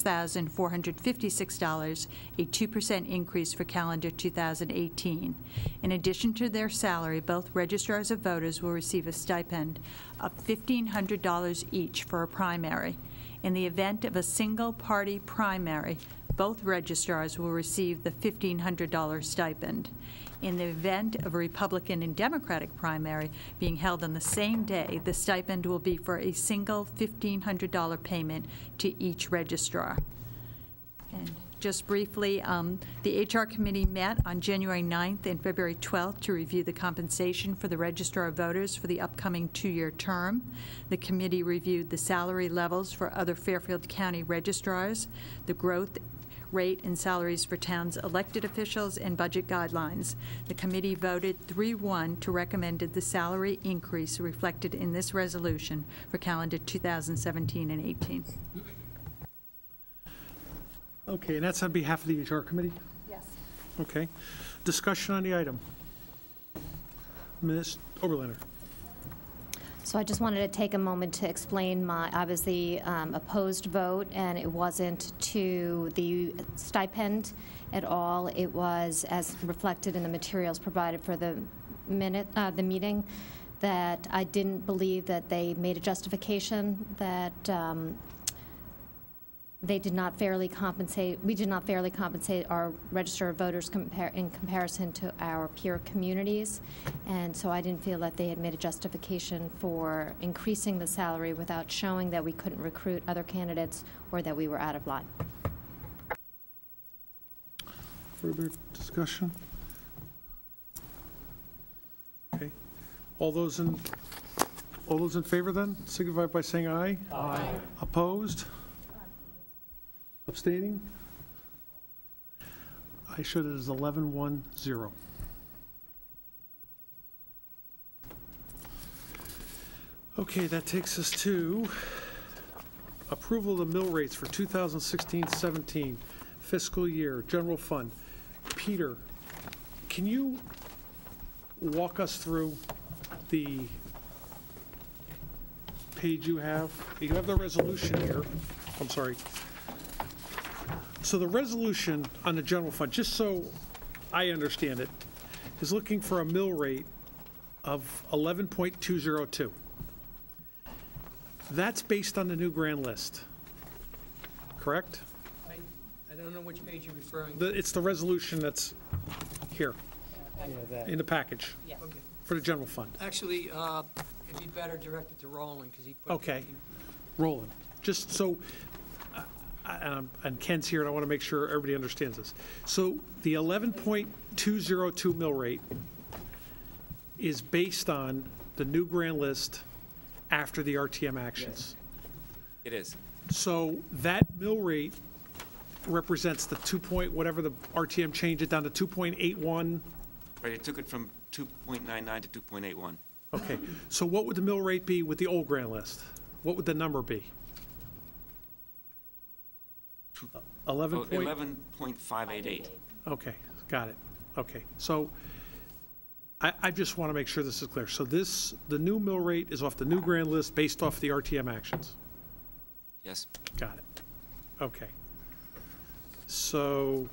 $36,456, a 2% increase for calendar 2018. In addition to their salary, both registrars of voters will receive a stipend of $1,500 each for a primary. In the event of a single-party primary, both registrars will receive the $1,500 stipend. In the event of a Republican and Democratic primary being held on the same day, the stipend will be for a single $1,500 payment to each registrar. And just briefly, the HR Committee met on January 9th and February 12th to review the compensation for the Registrar of Voters for the upcoming 2-year term. The committee reviewed the salary levels for other Fairfield County registrars, the growth rate and salaries for towns' elected officials, and budget guidelines. The committee voted 3-1 to recommend the salary increase reflected in this resolution for calendar 2017 and 18. Okay, and that's on behalf of the HR Committee? Yes. Okay. Discussion on the item. Ms. Oberlander. So I just wanted to take a moment to explain my, obviously, opposed vote, and it wasn't to the stipend at all. It was, as reflected in the materials provided for the meeting, that I didn't believe that they made a justification that they did not fairly compensate, we did not fairly compensate our register of voters in comparison to our peer communities. And so I didn't feel that they had made a justification for increasing the salary without showing that we couldn't recruit other candidates or that we were out of line. Further discussion? Okay. All those in favor then, signify by saying aye. Aye. Opposed? Abstaining? I showed it as 11-1-0. Okay, that takes us to approval of the mill rates for 2016-17. fiscal year, general fund. Peter, can you walk us through the page you have? You have the resolution here. I'm sorry. So the resolution on the general fund, just so I understand it, is looking for a mill rate of 11.202. That's based on the new grand list, correct? I don't know which page you're referring to. It's the resolution that's here in the package Okay. for the general fund. Actually, it'd be better directed to Roland, because he put... Okay. Roland, just so, and Ken's here, and I want to make sure everybody understands this. So the 11.202 mill rate is based on the new grand list after the RTM actions. It is. So that mill rate represents the 2 point, whatever the RTM changed it down to 2.81. Right, it took it from 2.99 to 2.81. Okay, so what would the mill rate be with the old grand list? What would the number be? 11 point? 11.588. Okay, got it. Okay, so I just want to make sure this is clear. So the new mill rate is off the new grand list based off the RTM actions? Yes. Got it. Okay. So,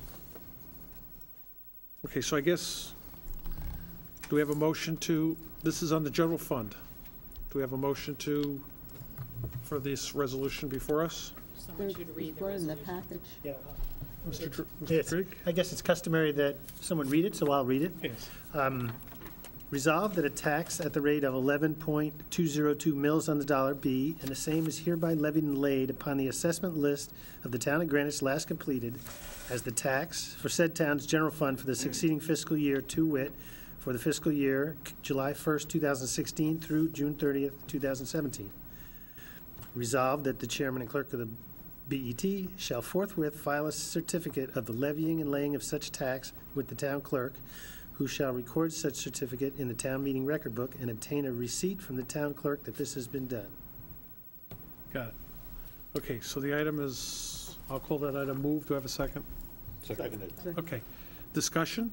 okay, so I guess, do we have a motion to, this is on the general fund. Do we have a motion for this resolution before us? Someone should read the resolution. In the package. Yeah. Mr. Trigg? I guess it's customary that someone read it, so I'll read it. Yes. Resolved that a tax at the rate of 11.202 mils on the dollar be, and the same is hereby levied and laid upon the assessment list of the town of Greenwich last completed as the tax for said town's general fund for the succeeding fiscal year, to wit, for the fiscal year July 1st, 2016 through June 30th, 2017. Resolved that the chairman and clerk of the BET shall forthwith file a certificate of the levying and laying of such tax with the town clerk, who shall record such certificate in the town meeting record book and obtain a receipt from the town clerk that this has been done. Got it. Okay, so the item is, I'll call that item moved. Do I have a second? Seconded. Okay. Discussion?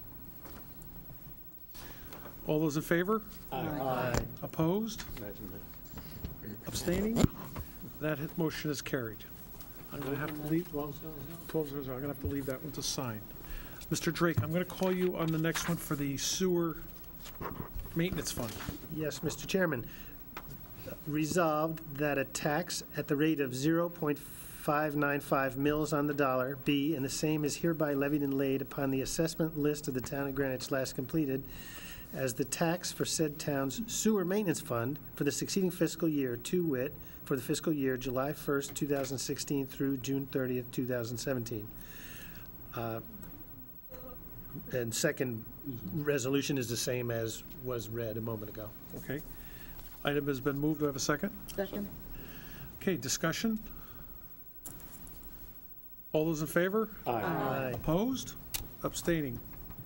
All those in favor? Aye. Opposed? Imagine that. Abstaining? That motion is carried. I'm going to have to leave, 12-0, I'm going to have to leave that one to sign. Mr. Drake, I'm going to call you on the next one for the sewer maintenance fund. Yes, Mr. Chairman. Resolved that a tax at the rate of 0.595 mils on the dollar be, and the same is hereby levied and laid upon the assessment list of the town of Greenwich last completed as the tax for said town's sewer maintenance fund for the succeeding fiscal year, to wit, for the fiscal year July 1st, 2016 through June 30th, 2017. And second resolution is the same as was read a moment ago. Okay. Item has been moved. Do I have a second? Second. Okay, discussion? All those in favor? Aye. Opposed? Abstaining?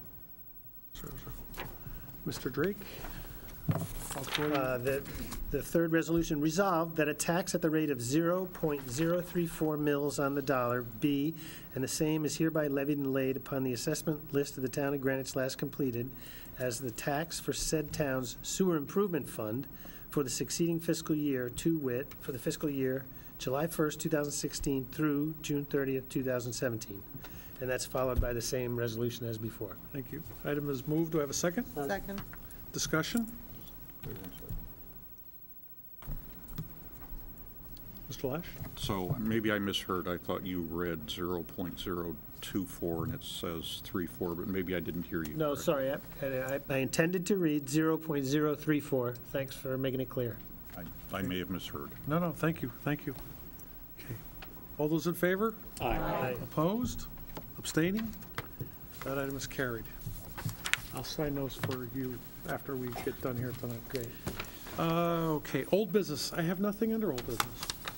Mr. Drake? I'll call you. The third resolution, resolved that a tax at the rate of 0.034 mils on the dollar be, and the same is hereby levied and laid upon the assessment list of the town of Greenwich last completed as the tax for said town's sewer improvement fund for the succeeding fiscal year, to wit, for the fiscal year July 1st, 2016 through June 30th, 2017. And that's followed by the same resolution as before. Thank you. Item is moved. Do I have a second? Second. Discussion? Mr. Lash? So maybe I misheard. I thought you read 0.024 and it says 34, but maybe I didn't hear you. No, sorry, I intended to read 0.034. Thanks for making it clear. I may have misheard. No, thank you, thank you. Okay. All those in favor? Aye. Opposed? Abstaining? That item is carried. I'll sign those for you after we get done here tonight. Great. Okay, old business. I have nothing under old business.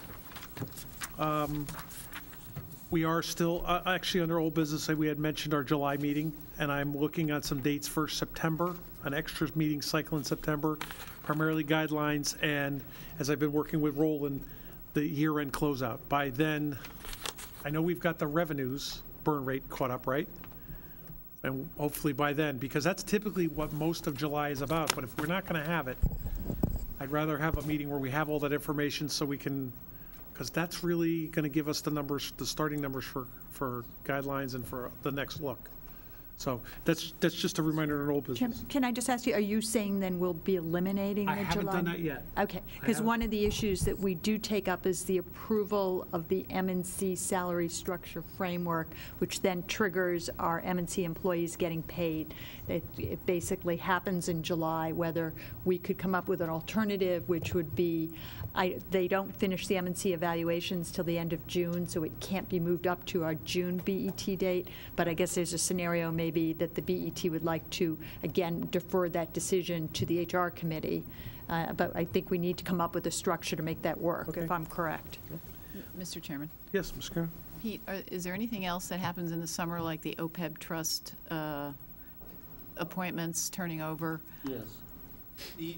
We are still, actually under old business, we had mentioned our July meeting, and I'm looking at some dates for September, an extra meeting cycle in September, primarily guidelines, and as I've been working with Roland, the year-end closeout. By then, I know we've got the revenues burn rate caught up, right? And hopefully by then, because that's typically what most of July is about. But if we're not going to have it, I'd rather have a meeting where we have all that information so we can, because that's really going to give us the numbers, the starting numbers for guidelines and for the next look. So that's just a reminder in old business. Can I just ask you, are you saying then we'll be eliminating the July? I haven't done that yet. Okay, because one of the issues that we do take up is the approval of the M&C salary structure framework, which then triggers our M&C employees getting paid. It basically happens in July, whether we could come up with an alternative, which would be, they don't finish the M&C evaluations till the end of June, so it can't be moved up to our June BET date, but I guess there's a scenario maybe that the BET would like to, again, defer that decision to the HR committee. But I think we need to come up with a structure to make that work, if I'm correct. Mr. Chairman. Yes, Ms. Karen. Pete, is there anything else that happens in the summer, like the OPEB trust appointments turning over? Yes.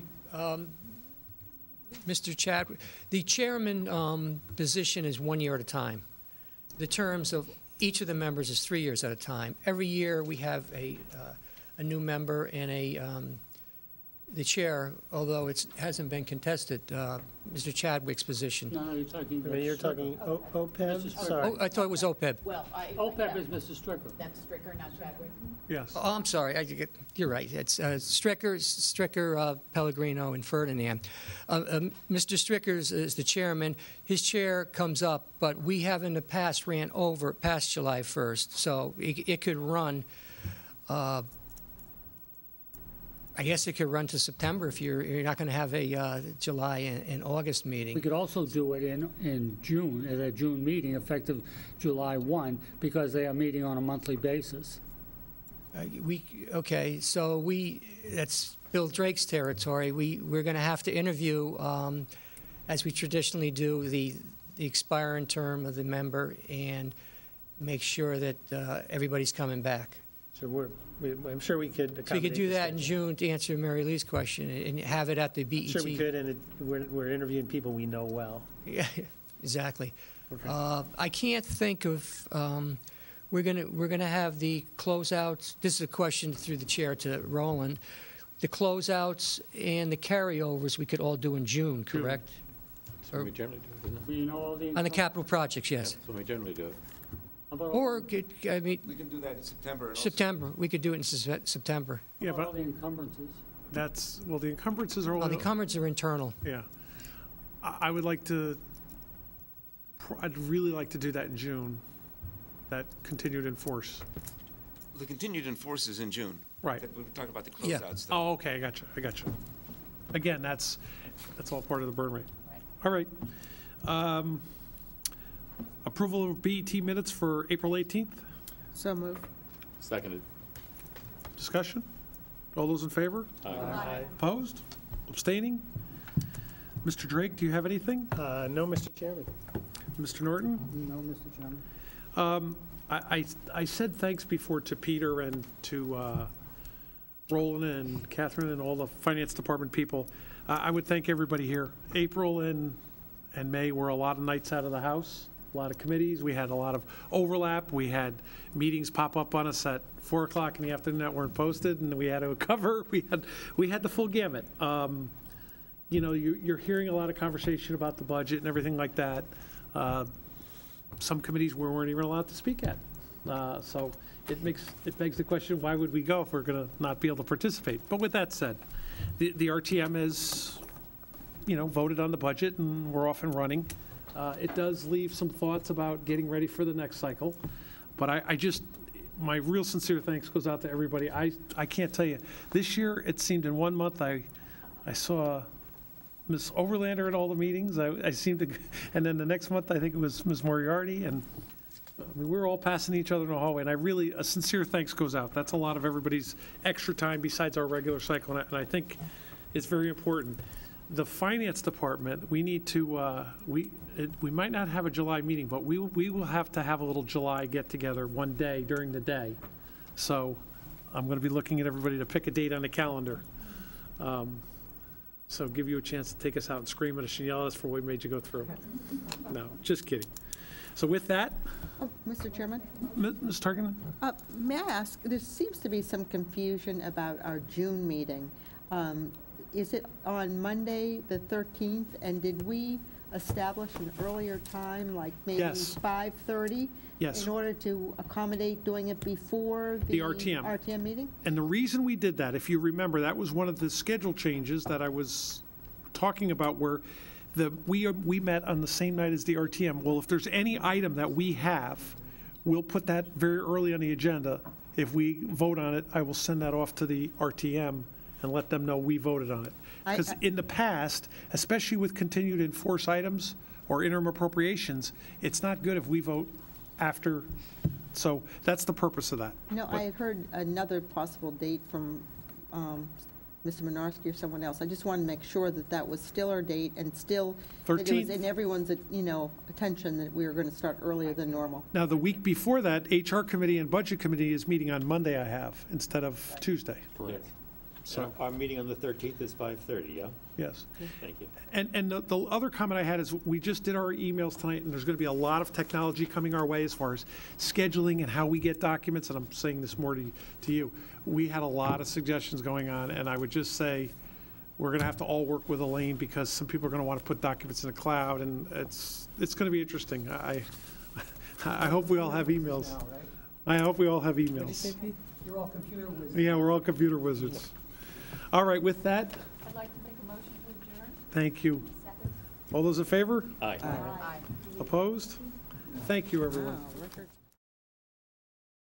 Mr. Chadwick, the chairman position is 1 year at a time. The terms of each of the members is 3 years at a time. Every year we have a new member and the chair, although it hasn't been contested, Mr. Chadwick's position. No, you're talking. I mean, you're talking OPEB? Sorry. Oh, I thought it was OPEB. Well, OPEB is Mr. Stricker. That's Stricker, not Chadwick? Yes. Oh, I'm sorry. You're right. It's Stricker, Pellegrino, and Ferdinand. Mr. Stricker is the chairman. His chair comes up, but we have in the past ran over past July 1st, so it could run. I guess it could run to September if you're not going to have a July and August meeting. We could also do it in June, at a June meeting, effective July 1, because they are meeting on a monthly basis. Okay, so that's Bill Drake's territory. We're going to have to interview, as we traditionally do, the expiring term of the member and make sure that everybody's coming back. So I'm sure we could accommodate. So we could do that in June to answer Mary Lee's question and have it at the BET. I'm sure we could, and we're interviewing people we know well. Yeah, exactly. Okay. I can't think of. We're gonna have the closeouts. This is a question through the chair to Roland. The closeouts and the carryovers we could all do in June, correct? That's what we generally do, isn't it? Do you know all the? On the capital projects, yes. That's what we generally do. Or, I mean, We can do that in September. and also- September. We could do it in September. Yeah, All but the encumbrances. the encumbrances are all. Oh, the encumbrances are internal. Yeah. I would like to, I'd really like to do that in June, that continued in force. The continued enforce is in June. Right. We were talking about the Yeah. closeouts. stuff. Oh, okay, I got you. Again, that's all part of the burn rate. All right. Approval of BET minutes for April 18th. So moved. Seconded. Discussion? All those in favor? Aye. Opposed? Abstaining? Mr. Drake, do you have anything? No, Mr. Chairman. Mr. Norton? No, Mr. Chairman. I said thanks before to Peter and to Roland and Catherine and all the finance department people. I would thank everybody here. April and May were a lot of nights out of the house, a lot of committees. We had a lot of overlap. We had meetings pop up on us at 4 o'clock in the afternoon that weren't posted, and we had to cover. We had the full gamut. You know, you're hearing a lot of conversation about the budget and everything like that. Some committees we weren't even allowed to speak at. So it begs the question, why would we go if we're going to not be able to participate? But with that said, the RTM is, voted on the budget and we're off and running. It does leave some thoughts about getting ready for the next cycle. But my real sincere thanks goes out to everybody. I can't tell you, this year it seemed in 1 month I saw Ms. Overlander at all the meetings. I seemed to, and then the next month I think it was Ms. Moriarty, and we were all passing each other in the hallway. And a sincere thanks goes out. That's a lot of everybody's extra time besides our regular cycle, and I think it's very important. The finance department, we need to, we might not have a July meeting, but we will have to have a little July get-together one day during the day. So I'm going to be looking at everybody to pick a date on the calendar. So give you a chance to take us out and scream at us and yell at us for what we made you go through. No, just kidding. So with that, Oh, Mr. Chairman? Ms. Tarkington? May I ask, there seems to be some confusion about our June meeting. Is it on Monday, the 13th, and did we establish an earlier time, like maybe Yes. 5:30? Yes. In order to accommodate doing it before The RTM. RTM meeting? And the reason we did that, if you remember, that was one of the schedule changes that I was talking about, where we met on the same night as the RTM. Well, if there's any item that we have, we'll put that very early on the agenda. If we vote on it, I will send that off to the RTM and let them know we voted on it. Because in the past, especially with continued enforce items or interim appropriations, it's not good if we vote after. So that's the purpose of that. No, I had heard another possible date from Mr. Menarski or someone else. I just wanted to make sure that that was still our date and still that it was 13th. in everyone's, attention that we were going to start earlier than normal. Now, the week before that, HR Committee and Budget Committee is meeting on Monday, I have, instead of Tuesday. Correct. So- Our meeting on the 13th is 5:30, yeah? Yes. Thank you. And the other comment I had is, we just did our emails tonight, and there's going to be a lot of technology coming our way as far as scheduling and how we get documents, and I'm saying this more to you. We had a lot of suggestions going on, and I would just say, we're going to have to all work with Elaine, because some people are going to want to put documents in the cloud, and it's going to be interesting. I hope we all have emails. I hope we all have emails. You're all computer wizards. Yeah, we're all computer wizards. All right, with that, I'd like to make a motion to adjourn. thank you. All those in favor? Aye. Opposed? Thank you, everyone. Wow, record